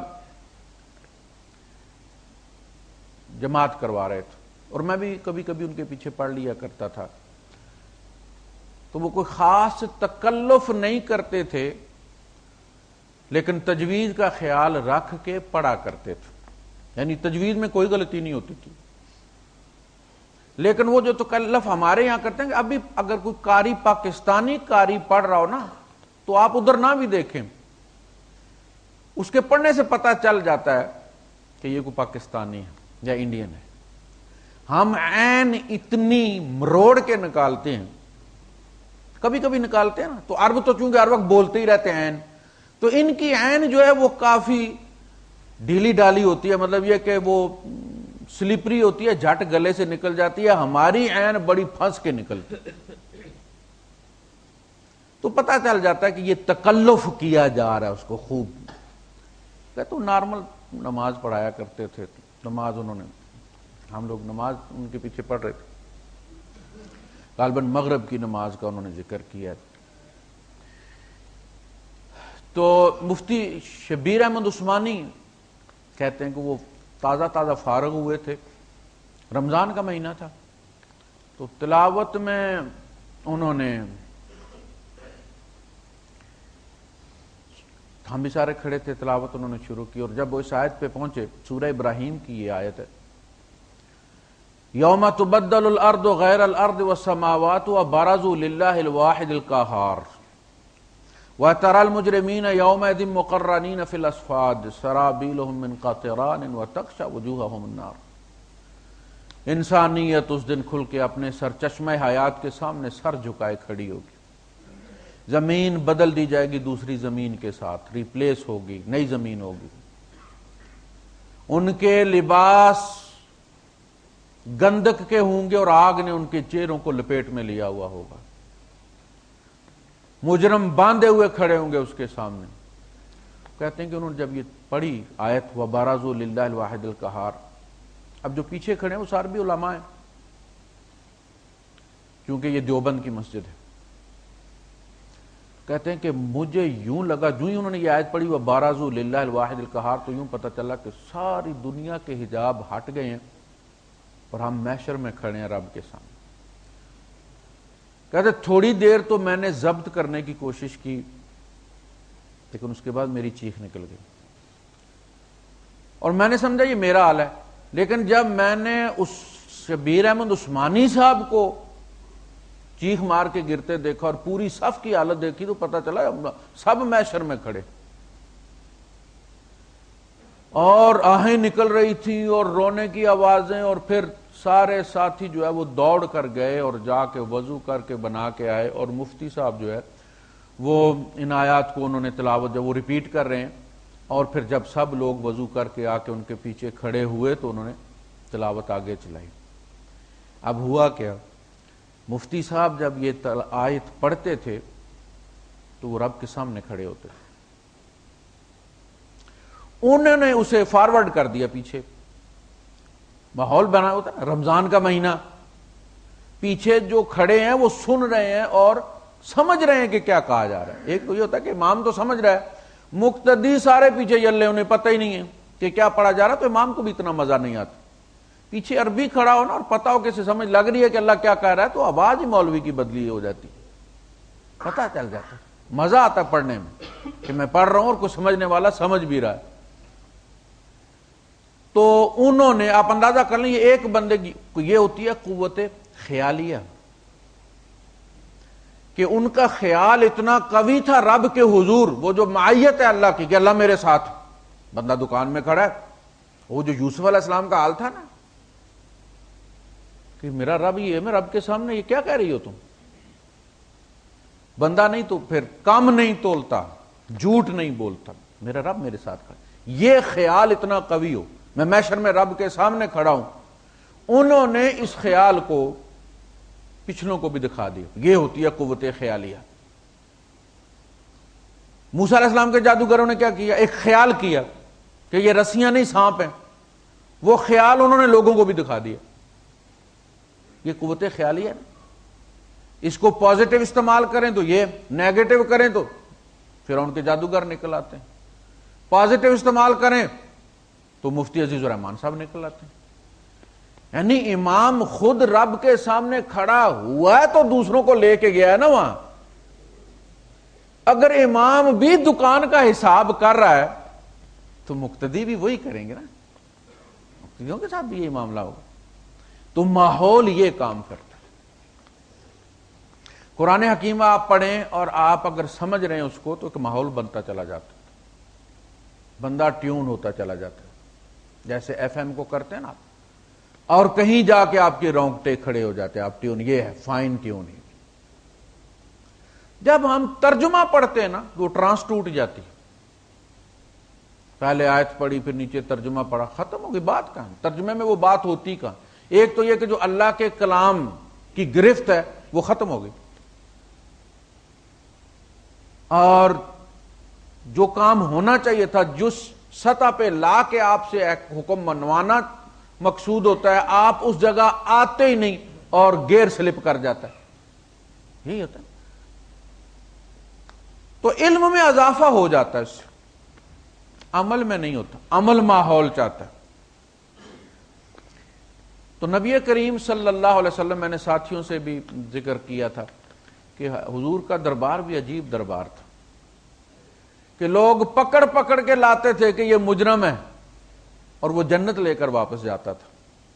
جماعت کروا رہے تھے اور میں بھی کبھی کبھی ان کے پیچھے پڑھ لیا کرتا تھا، تو وہ کوئی خاص تکلف نہیں کرتے تھے لیکن تجوید کا خیال رکھ کے پڑھا کرتے تھے، یعنی تجوید میں کوئی غلطی نہیں ہوتی تھی۔ لیکن وہ جو تکلف ہمارے یہاں کرتے ہیں کہ ابھی اگر کوئی قاری پاکستانی قاری پڑھ رہا ہو نا تو آپ ادھر نہ بھی دیکھیں، اس کے پڑھنے سے پتہ چل جاتا ہے کہ یہ کوئی پاکستانی ہے یا انڈین ہے۔ ہم عین اتنی مروڑ کے نکالتے ہیں، کبھی کبھی نکالتے ہیں نا، تو عرب تو چونکہ ہر وقت بولتے ہی رہتے ہیں عین، تو ان کی عین جو ہے وہ کافی ڈھیلی ڈالی ہوتی ہے، مطلب یہ کہ وہ سلپری ہوتی ہے، جھٹ گلے سے نکل جاتی ہے، ہماری عین بڑی پھنس کے نکلتی ہے۔ تو پتہ چل جاتا ہے کہ یہ تکلف کیا جا رہا ہے اس کو خوب۔ کہ تو نارمل نماز پڑھایا کرتے تھے، نماز انہوں نے، ہم لوگ نماز ان کے پیچھے پڑھ رہے تھے، غالباً مغرب کی نماز کا انہوں نے ذکر کیا۔ تو مفتی شبیر احمد عثمانی کہتے ہیں کہ وہ تازہ تازہ فارغ ہوئے تھے، رمضان کا مہینہ تھا، تو تلاوت میں انہوں نے، ہم بھی سارے کھڑے تھے، تلاوت انہوں نے شروع کی، اور جب وہ اس آیت پہ پہنچے، سورہ ابراہیم کی یہ آیت ہے، یوم تبدل الارض غیر الارض والسماوات وبرزوا للہ الواحد القہار وترى المجرمین یومئذ مقرنین فی الاصفاد سرابیلہم من قطران وتغشی وجوہہم النار۔ انسانیت اس دن کھل کے اپنے سرچشمہ حیات کے سامنے سر جھکائے کھڑی ہوگی، زمین بدل دی جائے گی دوسری زمین کے ساتھ، ریپلیس ہوگی، نئی زمین ہوگی، ان کے لباس گندک کے ہوں گے اور آگ نے ان کے چہروں کو لپیٹ میں لیا ہوا ہوگا، مجرم باندھے ہوئے کھڑے ہوں گے اس کے سامنے۔ کہتے ہیں کہ انہوں نے جب یہ پڑھی آیت وَبَرَزُوا لِلَّهِ الْوَاحِدِ الْقَهَّارِ، اب جو پیچھے کھڑے ہیں وہ سارے بھی علماء ہیں کیونکہ یہ دیوبند کی مسجد ہے۔ کہتے ہیں کہ مجھے یوں لگا، جو ہی انہوں نے یہ آیت پڑھی وَبَرَزُوا لِلَّهِ الْوَاحِدِ الْقَهَّارِ، تو یوں پتہ چلا کہ ساری دنیا کے حجاب ہٹ گئے ہیں اور ہم محشر میں کھڑے ہیں رب کے سامنے۔ کہتے تھوڑی دیر تو میں نے ضبط کرنے کی کوشش کی لیکن اس کے بعد میری چیخ نکل گئی اور میں نے سمجھا یہ میرا حال ہے، لیکن جب میں نے اس شبیر احمد عثمانی صاحب کو چیخ مار کے گرتے دیکھا اور پوری صف کی حالت دیکھی تو پتہ چلا سب محشر میں کھڑے۔ اور آہیں نکل رہی تھی اور رونے کی آوازیں، اور پھر سارے ساتھی جو ہے وہ دوڑ کر گئے اور جا کے وضو کر کے بنا کے آئے، اور مفتی صاحب جو ہے وہ ان آیات کو انہوں نے تلاوت جب وہ ریپیٹ کر رہے ہیں، اور پھر جب سب لوگ وضو کر کے آ کے ان کے پیچھے کھڑے ہوئے تو انہوں نے تلاوت آگے چلائی۔ اب ہوا کیا، مفتی صاحب جب یہ آیت پڑھتے تھے تو وہ رب کے سامنے کھڑے ہوتے تھے، انہوں نے اسے فارورڈ کر دیا پیچھے، ماحول بنا ہوتا ہے رمضان کا مہینہ، پیچھے جو کھڑے ہیں وہ سن رہے ہیں اور سمجھ رہے ہیں کہ کیا کہا جا رہا ہے۔ ایک تو یہ ہوتا ہے کہ امام تو سمجھ رہا ہے، مقتدی سارے پیچھے چل رہے، انہیں پتہ ہی نہیں ہے کہ کیا پڑھا جا رہا، تو امام کو بھی اتنا مزہ نہیں آتا۔ پیچھے عربی کھڑا ہو نا اور پتہ ہو کیسے سمجھ لگ رہی ہے کہ اللہ کیا کہہ رہا ہے، تو آواز ہی مولوی کی بدلی ہو جاتی، پتہ چل جاتا، مزہ آتا پڑھنے میں کہ میں پڑھ رہا ہوں اور کچھ سمجھنے والا سمجھ بھی رہا ہے۔ تو انہوں نے، آپ اندازہ کر لیں، یہ ایک بندے کی یہ ہوتی ہے قوت خیالیہ، کہ ان کا خیال اتنا قوی تھا رب کے حضور، وہ جو معیت ہے اللہ کی کہ اللہ میرے ساتھ، بندہ دکان میں کھڑا ہے، وہ جو یوسف علیہ السلام کا حال تھا نا کہ میرا رب یہ ہے، میں رب کے سامنے یہ کیا کہہ رہی ہو تم؟ بندہ نہیں تو پھر کم نہیں تولتا، جھوٹ نہیں بولتا، میرا رب میرے ساتھ کھڑا، یہ خیال اتنا قوی ہو، میں محشر میں رب کے سامنے کھڑا ہوں، انہوں نے اس خیال کو پچھلوں کو بھی دکھا دیا۔ یہ ہوتی ہے قوت خیالیہ۔ موسیٰ علیہ السلام کے جادوگروں نے کیا کیا، ایک خیال کیا کہ یہ رسیاں نہیں سانپ ہیں، وہ خیال انہوں نے لوگوں کو بھی دکھا دیا۔ یہ قوت خیالیہ ہے، اس کو پازیٹو استعمال کریں تو یہ، نیگیٹو کریں تو فرعون کے جادوگر نکل آتے ہیں، پازیٹو استعمال کریں تو مفتی عزیز الرحمان صاحب نکل آتے ہیں۔ یعنی امام خود رب کے سامنے کھڑا ہوا ہے تو دوسروں کو لے کے گیا ہے نا وہاں۔ اگر امام بھی دکان کا حساب کر رہا ہے تو مقتدی بھی وہی کریں گے نا، مقتدیوں کے ساتھ بھی یہ معاملہ ہوگا۔ تو ماحول یہ کام کرتا ہے۔ قرآن حکیم آپ پڑھیں اور آپ اگر سمجھ رہے ہیں اس کو تو ایک ماحول بنتا چلا جاتا ہے، بندہ ٹیون ہوتا چلا جاتا ہے، جیسے ایف ایم کو کرتے ہیں نا آپ، اور کہیں جا کے آپ کے رونگٹے کھڑے ہو جاتے ہیں، آپ ٹیون، یہ ہے فائن ٹیون ہے۔ جب ہم ترجمہ پڑھتے ہیں نا تو ٹرانس ٹوٹ جاتی، پہلے آیت پڑھی پھر نیچے ترجمہ پڑھا، ختم ہو گئی بات کہاں، ترجمے میں وہ بات ہوتی کہاں۔ ایک تو یہ کہ جو اللہ کے کلام کی گرفت ہے وہ ختم ہو گئی، اور جو کام ہونا چاہیے تھا، جس سطح پہ لا کے آپ سے ایک حکم منوانا مقصود ہوتا ہے، آپ اس جگہ آتے ہی نہیں اور گیئر سلپ کر جاتا ہے، یہی ہوتا ہے۔ تو علم میں اضافہ ہو جاتا ہے، اس سے عمل میں نہیں ہوتا، عمل ماحول چاہتا ہے۔ تو نبی کریم صلی اللہ علیہ وسلم، میں نے ساتھیوں سے بھی ذکر کیا تھا کہ حضور کا دربار بھی عجیب دربار تھا، کہ لوگ پکڑ پکڑ کے لاتے تھے کہ یہ مجرم ہے، اور وہ جنت لے کر واپس جاتا تھا۔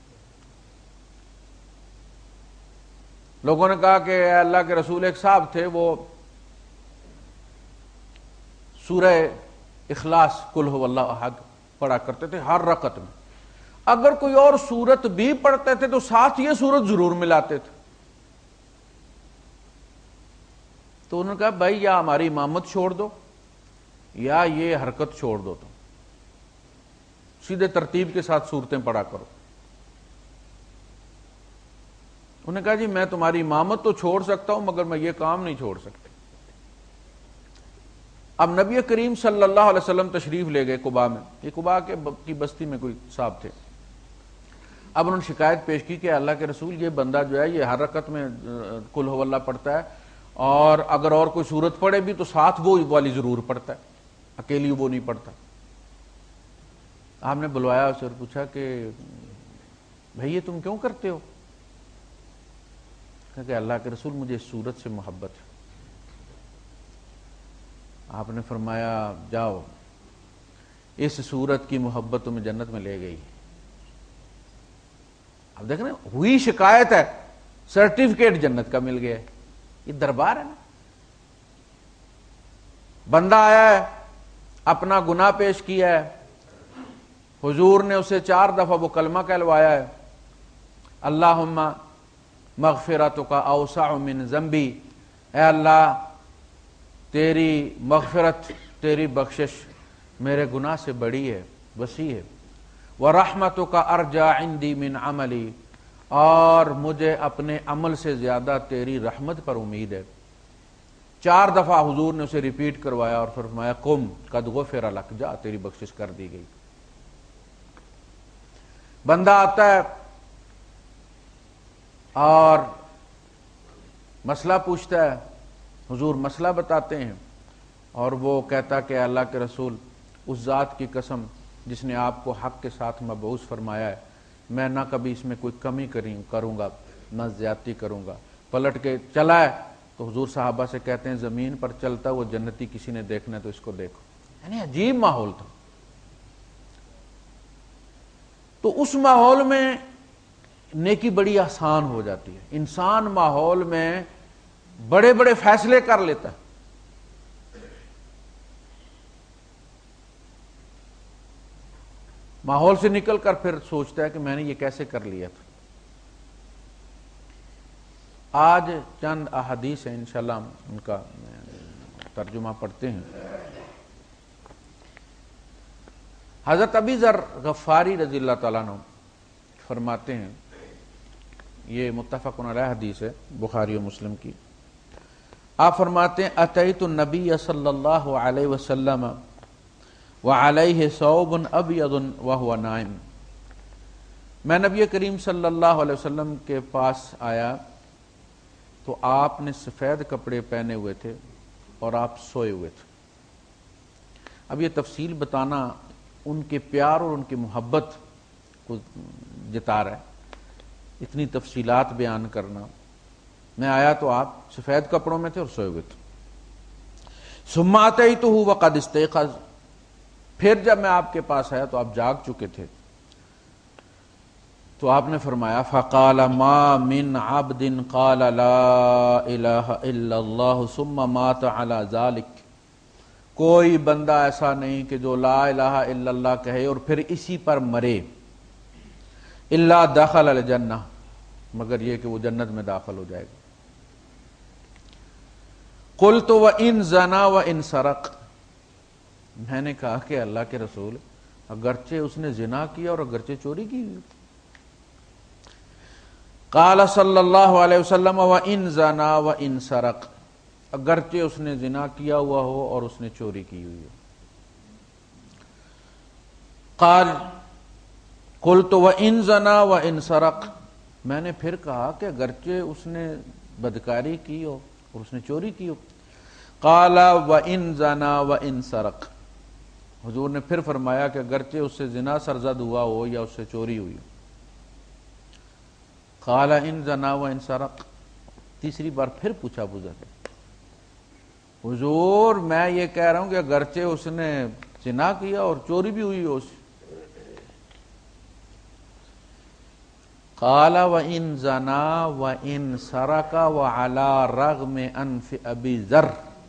لوگوں نے کہا کہ اے اللہ کے رسول، ایک صاحب تھے وہ سورہ اخلاص قل هو اللہ احد پڑھا کرتے تھے ہر رکعت میں، اگر کوئی اور سورت بھی پڑھتے تھے تو ساتھ یہ سورت ضرور ملاتے تھے۔ تو انہوں نے کہا بھائی یا ہماری امامت چھوڑ دو یا یہ حرکت چھوڑ دو، تم سیدھے ترتیب کے ساتھ صورتیں پڑھا کرو۔ انہوں نے کہا جی میں تمہاری امامت تو چھوڑ سکتا ہوں مگر میں یہ کام نہیں چھوڑ سکتا۔ اب نبی کریم صلی اللہ علیہ وسلم تشریف لے گئے قباء میں، یہ قباء کی بستی میں کوئی صاحب تھے۔ اب انہوں نے شکایت پیش کی کہ اللہ کے رسول، یہ بندہ جو ہے یہ ہر رکعت میں قل هو اللہ پڑھتا ہے، اور اگر اور کوئی سورت پڑھے بھی تو ساتھ وہ والی ضرور پڑھتا ہے، اکیلی وہ نہیں پڑھتا۔ آپ نے بلوایا اسے اور پوچھا کہ بھائی یہ تم کیوں کرتے ہو؟ کہ اللہ کے رسول مجھے اس سورت سے محبت ہے۔ آپ نے فرمایا جاؤ، اس سورت کی محبت تمہیں جنت میں لے گئی۔ اب دیکھ رہے ہیں، ہوئی شکایت ہے، سرٹیفکیٹ جنت کا مل گیا۔ یہ دربار ہے نا، بندہ آیا ہے، اپنا گناہ پیش کیا ہے، حضور نے اسے 4 دفعہ وہ کلمہ کہلوایا ہے، اللہم مغفرتک اوسع من ذنبی، اے اللہ تیری مغفرت، تیری بخشش میرے گناہ سے بڑی ہے، وسیع ہے، ورحمتک ارجع عندی من عملی، اور مجھے اپنے عمل سے زیادہ تیری رحمت پر امید ہے۔ 4 دفعہ حضور نے اسے ریپیٹ کروایا اور فرمایا قم قد غفر لک، جا تیری بخشش کر دی گئی۔ بندہ آتا ہے اور مسئلہ پوچھتا ہے، حضور مسئلہ بتاتے ہیں، اور وہ کہتا کہ اللہ کے رسول اس ذات کی قسم جس نے آپ کو حق کے ساتھ مبعوث فرمایا ہے، میں نہ کبھی اس میں کوئی کمی کروں گا نہ زیادتی کروں گا۔ پلٹ کے چلا ہے تو حضور صحابہ سے کہتے ہیں زمین پر چلتا وہ جنتی کسی نے دیکھنا ہے تو اس کو دیکھو، یعنی عجیب ماحول تھا۔ تو اس ماحول میں نیکی بڑی آسان ہو جاتی ہے، انسان ماحول میں بڑے بڑے فیصلے کر لیتا ہے۔ ماحول سے نکل کر پھر سوچتا ہے کہ میں نے یہ کیسے کر لیا تھا۔ آج چند احادیث ہیں، انشاءاللہ ہم ان کا ترجمہ پڑھتے ہیں۔ حضرت ابی ذر غفاری رضی اللہ تعالیٰ عنہ فرماتے ہیں، یہ متفق علیہ حدیث ہے بخاری و مسلم کی، آپ فرماتے ہیں اتیت النبی صلی اللہ علیہ وسلم وعلیہ ثوب ابیض وہو نائم، میں نبی کریم صلی اللہ علیہ وسلم کے پاس آیا تو آپ نے سفید کپڑے پہنے ہوئے تھے اور آپ سوئے ہوئے تھے۔ اب یہ تفصیل بتانا ان کے پیار اور ان کی محبت کو جتا رہا ہے، اتنی تفصیلات بیان کرنا۔ میں آیا تو آپ سفید کپڑوں میں تھے اور سوئے ہوئے تھے۔ ثم اتیتہ وقد استيقظ، پھر جب میں آپ کے پاس آیا تو آپ جاگ چکے تھے۔ تو آپ نے فرمایا فقال ما من عبد قال لا الہ الا اللہ ثم مات علی ذلک، کوئی بندہ ایسا نہیں کہ جو لا الہ الا اللہ کہے اور پھر اسی پر مرے، الا دخل الجنہ، مگر یہ کہ وہ جنت میں داخل ہو جائے گا۔ قلت وان زنا وان سرق، میں نے کہا کہ اللہ کے رسول اگرچہ اس نے زنا کیا اور اگرچہ چوری کی ہوئی۔ قال صلی اللہ علیہ وسلم وان زنا وان سرق، اگرچہ اس نے زنا کیا ہوا ہو اور اس نے چوری کی ہوئی ہو۔ قال قلت وان زنا وان سرق، میں نے پھر کہا کہ اگرچہ اس نے بدکاری کی ہو اور اس نے چوری کی ہو۔ قال وان زنا وان سرق، حضور نے پھر فرمایا کہ اگرچہ اس سے زنا سرزد ہوا ہو یا اس سے چوری ہوئی ہو۔ قال ان زنا وان سرق، تیسری بار پھر پوچھا ابو ذر، حضور میں یہ کہہ رہا ہوں کہ اگرچہ اس نے زنا کیا اور چوری بھی ہوئی ہو اس سے۔ قال وان زنا وان سرق وعلى رغم انف ابی ذر،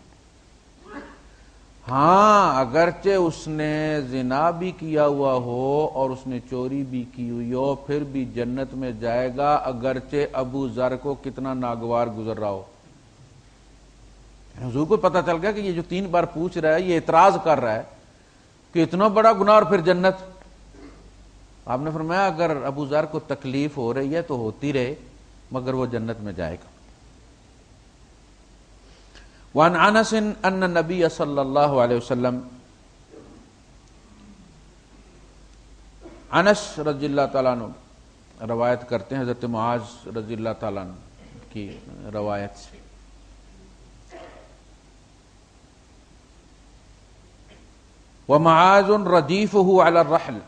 ہاں اگرچہ اس نے زنا بھی کیا ہوا ہو اور اس نے چوری بھی کی ہوئی ہو پھر بھی جنت میں جائے گا، اگرچہ ابو ذر کو کتنا ناگوار گزر رہا ہو۔ حضور کو پتہ چل گیا کہ یہ جو 3 بار پوچھ رہا ہے یہ اعتراض کر رہا ہے کہ اتنا بڑا گناہ اور پھر جنت۔ آپ نے فرمایا اگر ابو ذر کو تکلیف ہو رہی ہے تو ہوتی رہے، مگر وہ جنت میں جائے گا۔ وعن انس ان النبی صلی اللہ علیہ وسلم، انس رضی اللہ تعالیٰ عنہ روایت کرتے ہیں حضرت معاذ رضی اللہ تعالیٰ عنہ کی روایت سے، ومعاذ ردیفہ علی الرحل،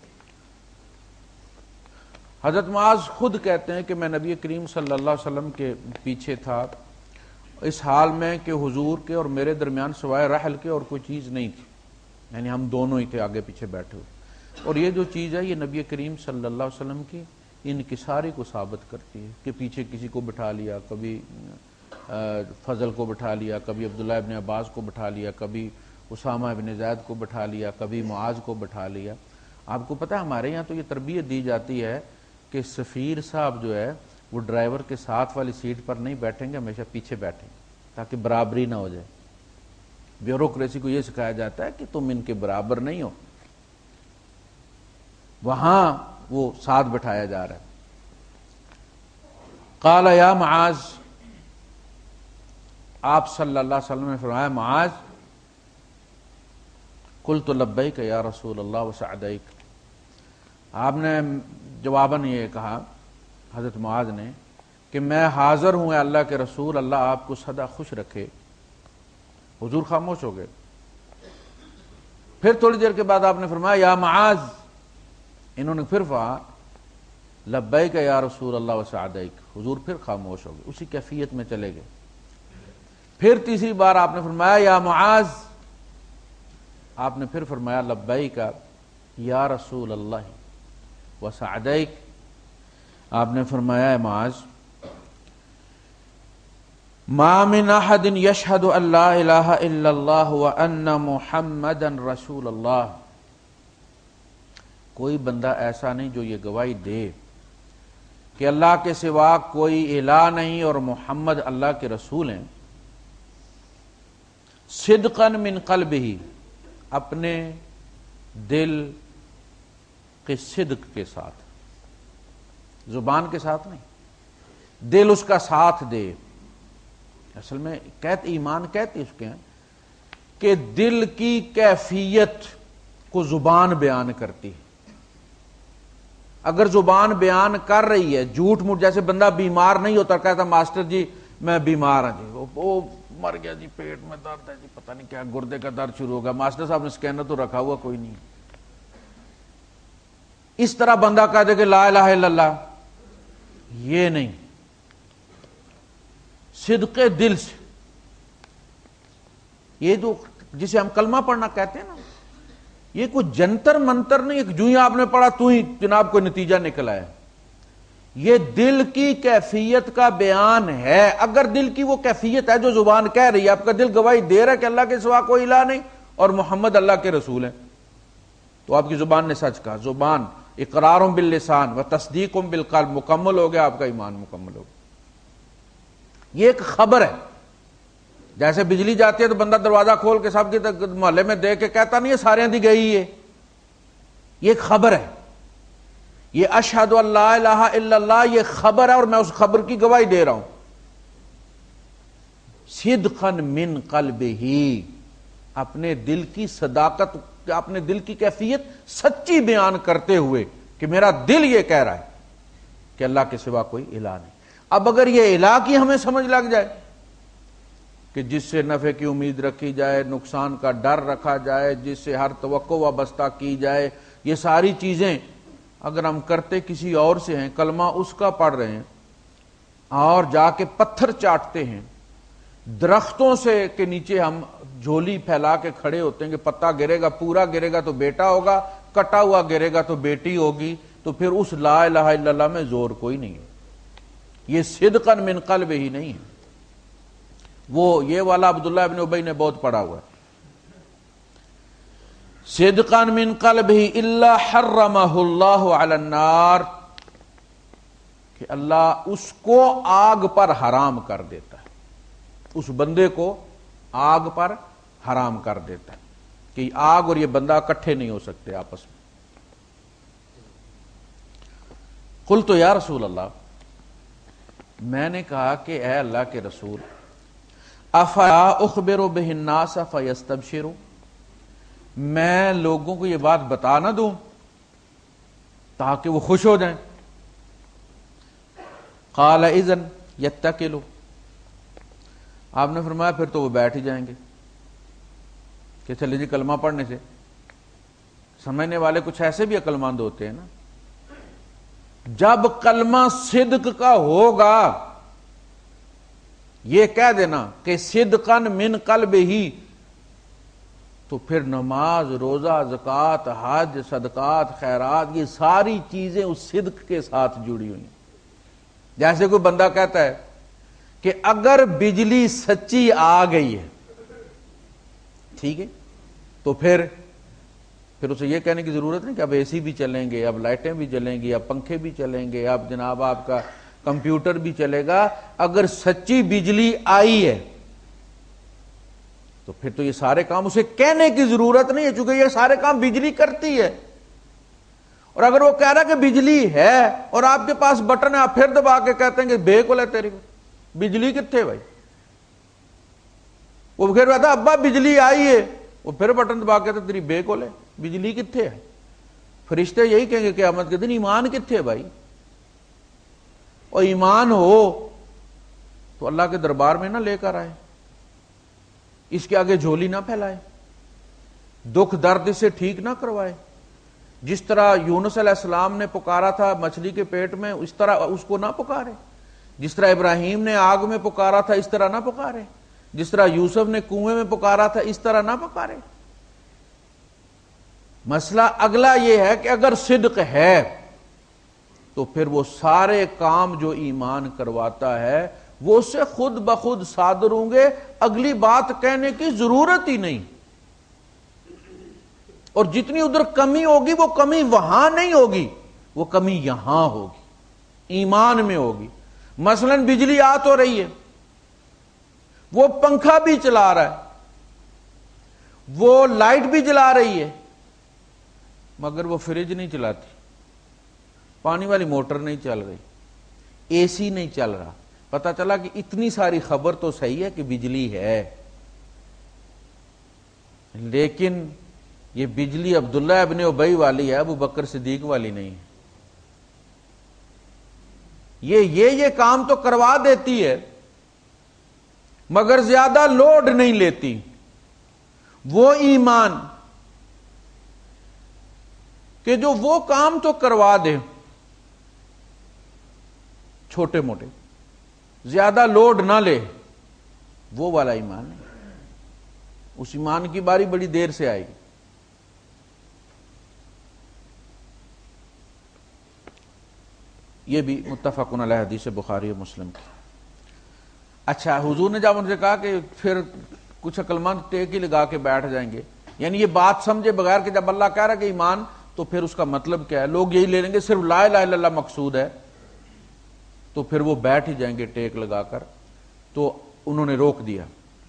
حضرت معاذ خود کہتے ہیں کہ میں نبی کریم صلی اللہ علیہ وسلم کے پیچھے تھا اس حال میں کہ حضور کے اور میرے درمیان سوائے رحل کے اور کوئی چیز نہیں تھی، یعنی ہم دونوں ہی تھے آگے پیچھے بیٹھے ہوئے۔ اور یہ جو چیز ہے یہ نبی کریم صلی اللہ علیہ وسلم کی انکساری کو ثابت کرتی ہے کہ پیچھے کسی کو بٹھا لیا، کبھی فضل کو بٹھا لیا، کبھی عبداللہ ابن عباس کو بٹھا لیا، کبھی اسامہ ابن زید کو بٹھا لیا، کبھی معاذ کو بٹھا لیا، آپ کو پتہ ہے ہمارے یہاں تو یہ تربیت دی جاتی ہے کہ سفیر صاحب جو ہے وہ ڈرائیور کے ساتھ والی سیٹ پر نہیں بیٹھیں گے، ہمیشہ پیچھے بیٹھیں گے تاکہ برابری نہ ہو جائے۔ بیوروکریسی کو یہ سکھایا جاتا ہے کہ تم ان کے برابر نہیں ہو، وہاں وہ ساتھ بٹھایا جا رہا ہے۔ قال یا معاذ، آپ صلی اللہ علیہ وسلم نے فرمایا معاذ، قلت لبیک یا رسول اللہ وسعدیک، آپ نے جواباً یہ کہا حضرت معاذ نے کہ میں حاضر ہوں اے اللہ کے رسول، اللہ آپ کو سدا خوش رکھے۔ حضور خاموش ہو گئے۔ پھر تھوڑی دیر کے بعد آپ نے فرمایا یا معاذ، انہوں نے پھر کہا لبیک یا رسول اللہ وسعدیک، حضور پھر خاموش ہو گئے، اسی کیفیت میں چلے گئے۔ پھر تیسری بار آپ نے فرمایا یا معاذ، آپ نے پھر فرمایا لبیک یا رسول اللہ وسعدیک، آپ نے فرمایا اے معاذ، ما من احد یشہد ان لا الہ الا اللہ وان محمدا رسول اللہ، کوئی بندہ ایسا نہیں جو یہ گواہی دے کہ اللہ کے سوا کوئی الہ نہیں اور محمد اللہ کے رسول ہیں، صدقا من قلبہ، اپنے دل کے صدق کے ساتھ، زبان کے ساتھ نہیں، دل اس کا ساتھ دے۔ اصل میں ایمان کہتے اس کے ہیں کہ دل کی کیفیت کو زبان بیان کرتی ہے۔ اگر زبان بیان کر رہی ہے جھوٹ موٹ، جیسے بندہ بیمار نہیں ہوتا کہتا ماسٹر جی میں بیمار ہوں جی، وہ مر گیا جی، پیٹ میں درد ہے جی، پتہ نہیں کیا گردے کا درد شروع ہوگا، ماسٹر صاحب نے سکینر تو رکھا ہوا کوئی نہیں۔ اس طرح بندہ کہہ دے کہ لا الہ الا اللہ، یہ نہیں، صدق دل سے، یہ جو جسے ہم کلمہ پڑھنا کہتے ہیں نا، یہ کوئی جنتر منتر نہیں ہے جو ہی آپ نے پڑھا تو ہی جناب کوئی نتیجہ نکل آیا، یہ دل کی کیفیت کا بیان ہے۔ اگر دل کی وہ کیفیت ہے جو زبان کہہ رہی ہے، آپ کا دل گواہی دے رہا ہے کہ اللہ کے سوا کوئی الہ نہیں اور محمد اللہ کے رسول ہیں، تو آپ کی زبان نے سچ کہا، زبان اقرار باللسان و تصدیق بالقلب، مکمل ہو گیا، آپ کا ایمان مکمل ہو گیا۔ یہ ایک خبر ہے، جیسے بجلی جاتی ہے تو بندہ دروازہ کھول کے سب کے محلے میں دیکھ کے کہتا نہیں ہے سارے دی گئی ہے، یہ ایک خبر ہے، یہ اشہد ان لا الہ الا اللہ یہ خبر ہے اور میں اس خبر کی گواہی دے رہا ہوں۔ صدقا من قلبہ، اپنے دل کی صداقت، اپنے دل کی کیفیت سچی بیان کرتے ہوئے کہ میرا دل یہ کہہ رہا ہے کہ اللہ کے سوا کوئی الہ نہیں۔ اب اگر یہ الہ کی ہمیں سمجھ لگ جائے کہ جس سے نفع کی امید رکھی جائے، نقصان کا ڈر رکھا جائے، جس سے ہر توقع وابستہ کی جائے، یہ ساری چیزیں اگر ہم کرتے کسی اور سے ہیں، کلمہ اس کا پڑھ رہے ہیں اور جا کے پتھر چاٹتے ہیں، درختوں سے کے نیچے ہم جھولی پھیلا کے کھڑے ہوتے ہیں کہ پتا گرے گا، پورا گرے گا تو بیٹا ہوگا، کٹا ہوا گرے گا تو بیٹی ہوگی، تو پھر اس لا الہ الا اللہ میں زور کوئی نہیں ہے، یہ صدقا من قلب ہی نہیں ہے۔ وہ یہ والا عبداللہ ابن ابی نے بہت پڑھا ہوا ہے، صدقا من قلبہ الا حرمہ اللہ علی النار، کہ اللہ اس کو آگ پر حرام کر دیتا ہے، اس بندے کو آگ پر حرام کر دیتا ہے کہ آگ اور یہ بندہ اکٹھے نہیں ہو سکتے آپس میں۔ قلت یا رسول اللہ، میں نے کہا کہ اے اللہ کے رسول، افلا اخبر بہ الناس فیستبشروا، میں لوگوں کو یہ بات بتا نہ دوں تاکہ وہ خوش ہو جائیں؟ قال اذن یتکلوا، آپ نے فرمایا پھر تو وہ بیٹھ ہی جائیں گے کہ چلے جی کلمہ پڑھنے سے۔ سمجھنے والے کچھ ایسے بھی عقل مند ہوتے ہیں نا، جب کلمہ صدق کا ہوگا، یہ کہہ دینا کہ صدقا من قلب ہی، تو پھر نماز، روزہ، زکوٰۃ، حج، صدقات، خیرات، یہ ساری چیزیں اس صدق کے ساتھ جڑی ہوئی ہیں۔ جیسے کوئی بندہ کہتا ہے کہ اگر بجلی سچی آ گئی ہے، ٹھیک ہے، تو پھر پھر اسے یہ کہنے کی ضرورت نہیں کہ اب اے سی بھی چلیں گے، اب لائٹیں بھی جلیں گی، اب پنکھے بھی چلیں گے، اب جناب آپ کا کمپیوٹر بھی چلے گا۔ اگر سچی بجلی آئی ہے تو پھر تو یہ سارے کام اسے کہنے کی ضرورت نہیں ہے، چونکہ یہ سارے کام بجلی کرتی ہے۔ اور اگر وہ کہہ رہا کہ بجلی ہے اور آپ کے پاس بٹن ہے، آپ پھر دبا کے کہتے ہیں کہ بے کل ہے تیری، بجلی کتنے بھائی؟ وہ پھر کہتا ابا بجلی آئی ہے، وہ پھر بٹن دبا کے تیری بے کل ہے، بجلی کتنے ہے؟ فرشتے یہی کہیں گے قیامت کے دن ایمان کتنے ہے بھائی؟ اور ایمان ہو تو اللہ کے دربار میں نہ لے کر آئے، اس کے آگے جھولی نہ پھیلائے، دکھ درد سے ٹھیک نہ کروائے۔ جس طرح یونس علیہ السلام نے پکارا تھا مچھلی کے پیٹ میں، اس طرح اس کو نہ پکارے۔ جس طرح ابراہیم نے آگ میں پکارا تھا، اس طرح نہ پکارے۔ جس طرح یوسف نے کنویں میں پکارا تھا، اس طرح نہ پکارے۔ مسئلہ اگلا یہ ہے کہ اگر صدق ہے تو پھر وہ سارے کام جو ایمان کرواتا ہے وہ اس سے خود بخود صادر ہوں گے، اگلی بات کہنے کی ضرورت ہی نہیں۔ اور جتنی ادھر کمی ہوگی وہ کمی وہاں نہیں ہوگی، وہ کمی یہاں ہوگی، ایمان میں ہوگی۔ مثلا بجلی آ تو رہی ہے، وہ پنکھا بھی چلا رہا ہے، وہ لائٹ بھی جلا رہی ہے، مگر وہ فریج نہیں چلاتی، پانی والی موٹر نہیں چل رہی، اے سی نہیں چل رہا۔ پتہ چلا کہ اتنی ساری خبر تو صحیح ہے کہ بجلی ہے، لیکن یہ بجلی عبداللہ ابن ابی والی ہے، ابو بکر صدیق والی نہیں ہے۔ یہ کام تو کروا دیتی ہے مگر زیادہ لوڈ نہیں لیتی۔ وہ ایمان کہ جو وہ کام تو کروا دے چھوٹے موٹے، زیادہ لوڈ نہ لے، وہ والا ایمان ہے۔ اس ایمان کی باری بڑی دیر سے آئے گی۔ یہ بھی متفقن علیہ حدیث بخاری و مسلم کی۔ اچھا، حضور نے جب ان سے کہا کہ پھر کچھ عقلمند ٹیک ہی لگا کے بیٹھ جائیں گے، یعنی یہ بات سمجھے بغیر کہ جب اللہ کہہ رہا کہ ایمان تو پھر اس کا مطلب کیا ہے، لوگ یہی لے لیں گے صرف لا الہ الا اللہ مقصود ہے، تو پھر وہ بیٹھ ہی جائیں گے ٹیک لگا کر۔ تو انہوں نے روک دیا۔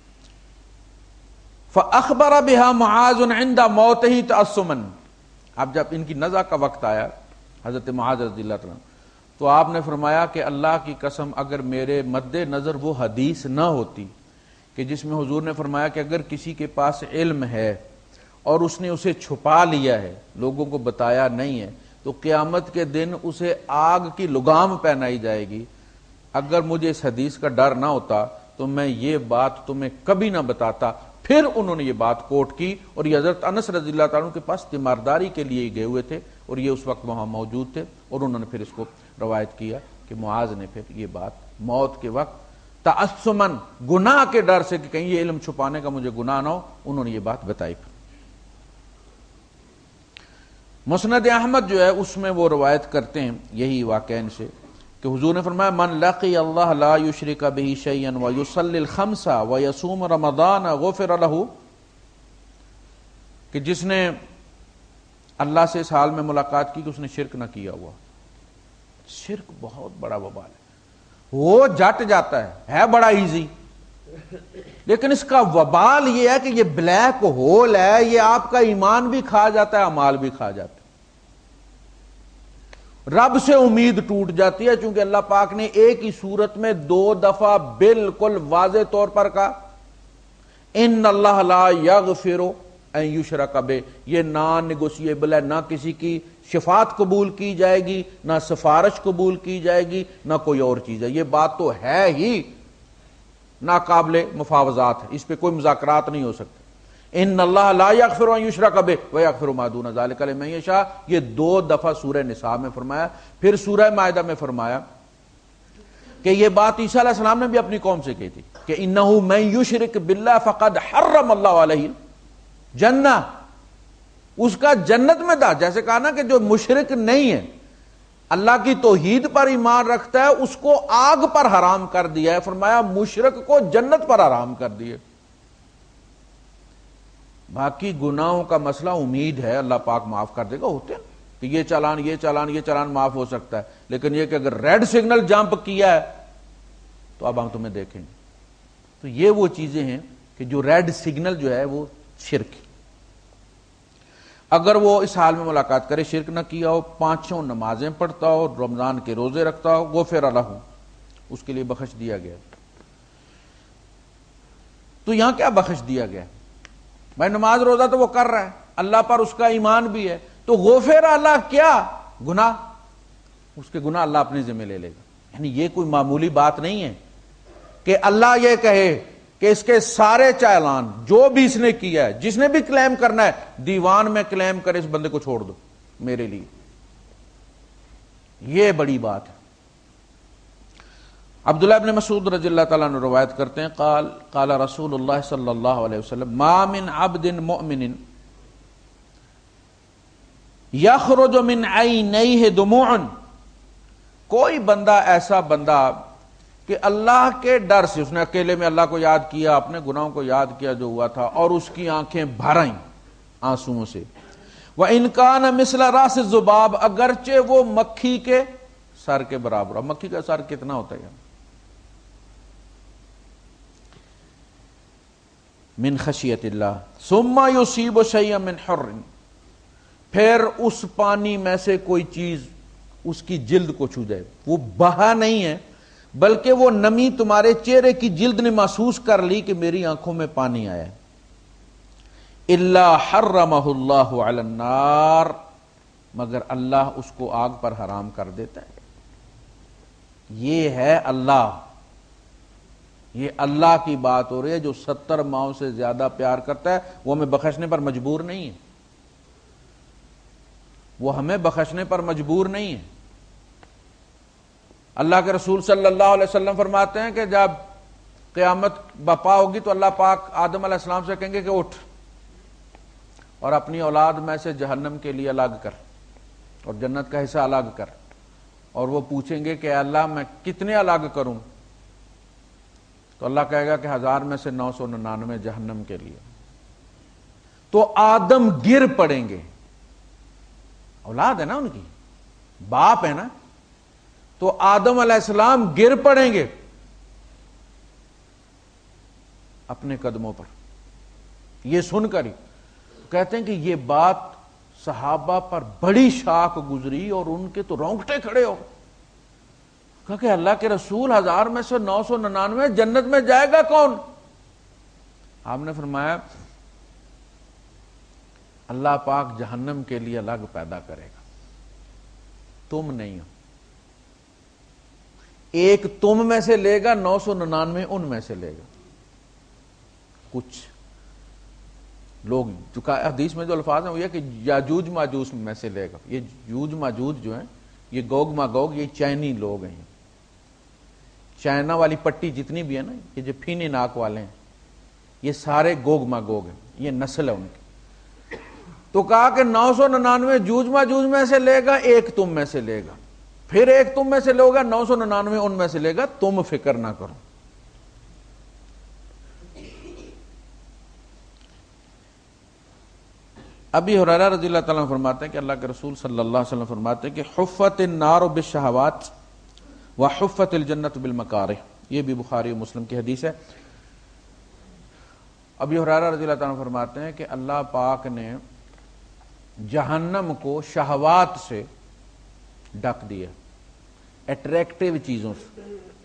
فَأَخْبَرَ بِهَا مُعَاذٌ عِنْدَ مَوْتِهِ تَأَسُّمًا۔ اب جب ان کی نزع کا وقت آیا حضرت معاذ رضی اللہ عنہ، تو آپ نے فرمایا کہ اللہ کی قسم اگر میرے مد نظر وہ حدیث نہ ہوتی کہ جس میں حضور نے فرمایا کہ اگر کسی کے پاس علم ہے اور اس نے اسے چھپا لیا ہے، لوگوں کو بتایا نہیں ہے، تو قیامت کے دن اسے آگ کی لگام پہنائی جائے گی۔ اگر مجھے اس حدیث کا ڈر نہ ہوتا تو میں یہ بات تمہیں کبھی نہ بتاتا۔ پھر انہوں نے یہ بات کوٹ کی، اور یہ حضرت انس رضی اللہ تعالیٰ عنہ کے پاس تیمارداری کے لیے گئے ہوئے تھے، اور یہ اس وقت وہاں موجود تھے، اور انہوں نے پھر اس کو روایت کیا کہ معاذ نے پھر یہ بات موت کے وقت تعصمن، گناہ کے ڈر سے کہ کہیں یہ علم چھپانے کا مجھے گناہ نہ ہو، انہوں نے یہ بات بتائی۔ مسند احمد جو ہے اس میں وہ روایت کرتے ہیں یہی واقعین سے کہ حضور نے فرمایا من لقی اللہ لا یشرک بہ شیئا ویصلی الخمس ویصوم رمضان غفر لہ، کہ جس نے اللہ سے اس حال میں ملاقات کی کہ اس نے شرک نہ کیا ہوا۔ شرک بہت بڑا وبال ہے، وہ جٹ جاتا ہے بڑا ایزی، لیکن اس کا وبال یہ ہے کہ یہ بلیک ہول ہے، یہ آپ کا ایمان بھی کھا جاتا ہے، اعمال بھی کھا جاتا ہے۔ رب سے امید ٹوٹ جاتی ہے، چونکہ اللہ پاک نے ایک ہی صورت میں 2 دفعہ بالکل واضح طور پر کہا ان اللہ لا یغفر ان یشرک بہ، یہ نان نیگوشیبل ہے، نہ کسی کی شفاعت قبول کی جائے گی، نہ سفارش قبول کی جائے گی، نہ کوئی اور چیز ہے۔ یہ بات تو ہے ہی ناقابل مفاوضات ہے، اس پہ کوئی مذاکرات نہیں ہو سکتے۔ ان اللہ لا یغفر ان یشرک بہ ویغفر ما دون ذلک لمن یشاء، یہ 2 دفعہ سورہ نساء میں فرمایا، پھر سورہ مائدہ میں فرمایا کہ یہ بات عیسیٰ علیہ السلام نے بھی اپنی قوم سے کہی تھی کہ انہ من یشرک باللہ فقد حرم اللہ علیہ جنہ، اس کا جنت میں تھا۔ جیسے کہا نا کہ جو مشرک نہیں ہے، اللہ کی توحید پر ایمان رکھتا ہے، اس کو آگ پر حرام کر دیا ہے، فرمایا مشرک کو جنت پر حرام کر دیے۔ باقی گناہوں کا مسئلہ امید ہے اللہ پاک معاف کر دے گا، ہوتے ہیں کہ یہ چالان معاف ہو سکتا ہے، لیکن یہ کہ اگر ریڈ سگنل جمپ کیا ہے تو اب ہم تمہیں دیکھیں گے۔ تو یہ وہ چیزیں ہیں کہ جو ریڈ سگنل جو ہے وہ شرک ہے۔ اگر وہ اس حال میں ملاقات کرے، شرک نہ کیا ہو، 5 نمازیں پڑھتا ہو، رمضان کے روزے رکھتا ہو، غفر لہ، اس کے لیے بخش دیا گیا۔ تو یہاں کیا بخش دیا گیا؟ بھائی نماز روزہ تو وہ کر رہا ہے، اللہ پر اس کا ایمان بھی ہے، تو غفر اللہ کیا گناہ، اس کے گناہ اللہ اپنے ذمہ لے لے گا۔ یعنی یہ کوئی معمولی بات نہیں ہے کہ اللہ یہ کہے کہ اس کے سارے چالان جو بھی اس نے کیا ہے، جس نے بھی کلیم کرنا ہے دیوان میں کلیم کرے، اس بندے کو چھوڑ دو میرے لیے۔ یہ بڑی بات ہے۔ عبداللہ ابن مسعود رضی اللہ تعالیٰ عنہ روایت کرتے ہیں، قال رسول اللہ صلی اللہ علیہ وسلم ما من عبد مؤمن یخرج من عینیہ دموع، کوئی بندہ ایسا بندہ کہ اللہ کے ڈر سے اس نے اکیلے میں اللہ کو یاد کیا، اپنے گناہوں کو یاد کیا جو ہوا تھا، اور اس کی آنکھیں بھر آئیں آنسوؤں سے۔ وَإِنْ كَانَ مِثْلَ رَأْسِ الذُّبَابِ، اگرچہ وہ مکھی کے سر کے برابر۔ اب مکھی کا سر کتنا ہوتا ہے؟ من خشیت اللہ ثم یصیب شیئا من حر، پھر اس پانی میں سے کوئی چیز اس کی جلد کو چھو جائے، وہ بہا نہیں ہے بلکہ وہ نمی تمہارے چہرے کی جلد نے محسوس کر لی کہ میری آنکھوں میں پانی آیا ہے، الا حرمہ اللہ علی النار، مگر اللہ اس کو آگ پر حرام کر دیتا ہے۔ یہ ہے اللہ، یہ اللہ کی بات ہو رہی ہے جو 70 ماؤں سے زیادہ پیار کرتا ہے، وہ ہمیں بخشنے پر مجبور نہیں ہے، وہ ہمیں بخشنے پر مجبور نہیں ہے۔ اللہ کے رسول صلی اللہ علیہ وسلم فرماتے ہیں کہ جب قیامت برپا ہوگی تو اللہ پاک آدم علیہ السلام سے کہیں گے کہ اٹھ اور اپنی اولاد میں سے جہنم کے لیے الگ کر اور جنت کا حصہ الگ کر، اور وہ پوچھیں گے کہ اللہ میں کتنے الگ کروں؟ تو اللہ کہے گا کہ 1000 میں سے 999 جہنم کے لیے۔ تو آدم گر پڑیں گے، اولاد ہے نا ان کی، باپ ہے نا، تو آدم علیہ السلام گر پڑیں گے اپنے قدموں پر۔ یہ سن کر ہی کہتے ہیں کہ یہ بات صحابہ پر بڑی شاک گزری اور ان کے تو رونگٹے کھڑے ہو، کہا کہ اللہ کے رسول 1000 میں سے 999 جنت میں جائے گا کون؟ آپ نے فرمایا اللہ پاک جہنم کے لیے الگ پیدا کرے گا، تم نہیں ہو، ایک تم میں سے لے گا، 999 ان میں سے لے گا۔ کچھ لوگ جو حدیث میں جو الفاظ ہیں وہ یہ کہ یاجوج ماجوج میں سے لے گا۔ یہ یوج ماجوج جو ہیں یہ گوگ ماگوگ، یہ چینی لوگ ہیں، چائنا والی پٹی جتنی بھی ہے نا، یہ جو پھینی ناک والے ہیں، یہ سارے گوگ ماگوگ ہیں، یہ نسل ہے ان کی۔ تو کہا کہ 999 جوج ماجوج میں سے لے گا، ایک تم میں سے لے گا، پھر ایک تم میں سے لے گا، 999 ان میں سے لے گا، تم فکر نہ کرو۔ ابی ہریرہ رضی اللہ تعالیٰ عنہ فرماتے ہیں کہ اللہ کے رسول صلی اللہ علیہ وسلم فرماتے ہیں کہ حفت النار بالشہوات وحفت الجنت بالمکارہ، یہ بھی بخاری و مسلم کی حدیث ہے۔ ابی ہریرہ رضی اللہ تعالیٰ عنہ فرماتے ہیں کہ اللہ پاک نے جہنم کو شہوات سے ڈک دیا، اٹریکٹیو چیزوں سے،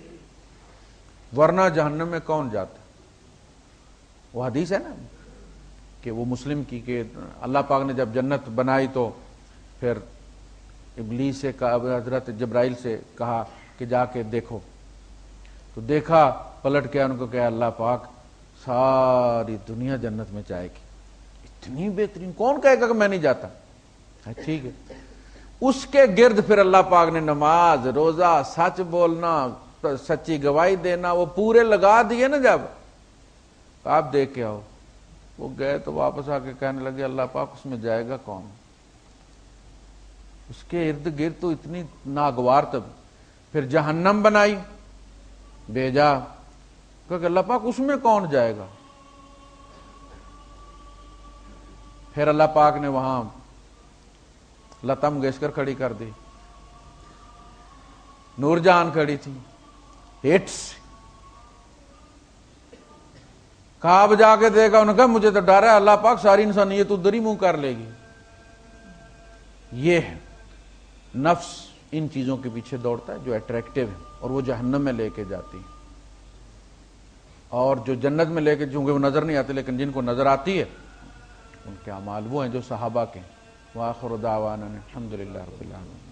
ورنہ جہنم میں کون جاتا؟ وہ حدیث ہے نا کہ وہ مسلم کی کہ اللہ پاک نے جب جنت بنائی تو پھر ابلیس سے کہا، حضرت جبرائیل سے کہا کہ جا کے دیکھو، تو دیکھا، پلٹ کے ان کو کہا اللہ پاک ساری دنیا جنت میں جائے گی، اتنی بہترین، کون کہے گا کہ میں نہیں جاتا؟ ٹھیک ہے، اس کے گرد پھر اللہ پاک نے نماز، روزہ، سچ بولنا، سچی گواہی دینا، وہ پورے لگا دیے نا۔ جب آپ دیکھ کے آؤ، وہ گئے تو واپس آ کے کہنے لگے اللہ پاک اس میں جائے گا کون؟ اس کے ارد گرد تو اتنی ناگوار، تب پھر جہنم بنائی، بھیجا، کہ اللہ پاک اس میں کون جائے گا؟ پھر اللہ پاک نے وہاں لتا منگیشکر کھڑی کر دی، نور جہاں کھڑی تھی، ہٹس کہا اب جا کے دیکھا، انہوں نے کہا مجھے تو ڈر ہے اللہ پاک ساری انسانیت ادھر ہی منہ کر لے گی۔ یہ ہے نفس ان چیزوں کے پیچھے دوڑتا ہے جو اٹریکٹیو ہے اور وہ جہنم میں لے کے جاتی ہے، اور جو جنت میں لے کے، چونکہ وہ نظر نہیں آتے لیکن جن کو نظر آتی ہے ان کے اعمال وہ ہیں جو صحابہ کے ہیں۔ وآخر دعوانا الحمدللہ رب العالمین۔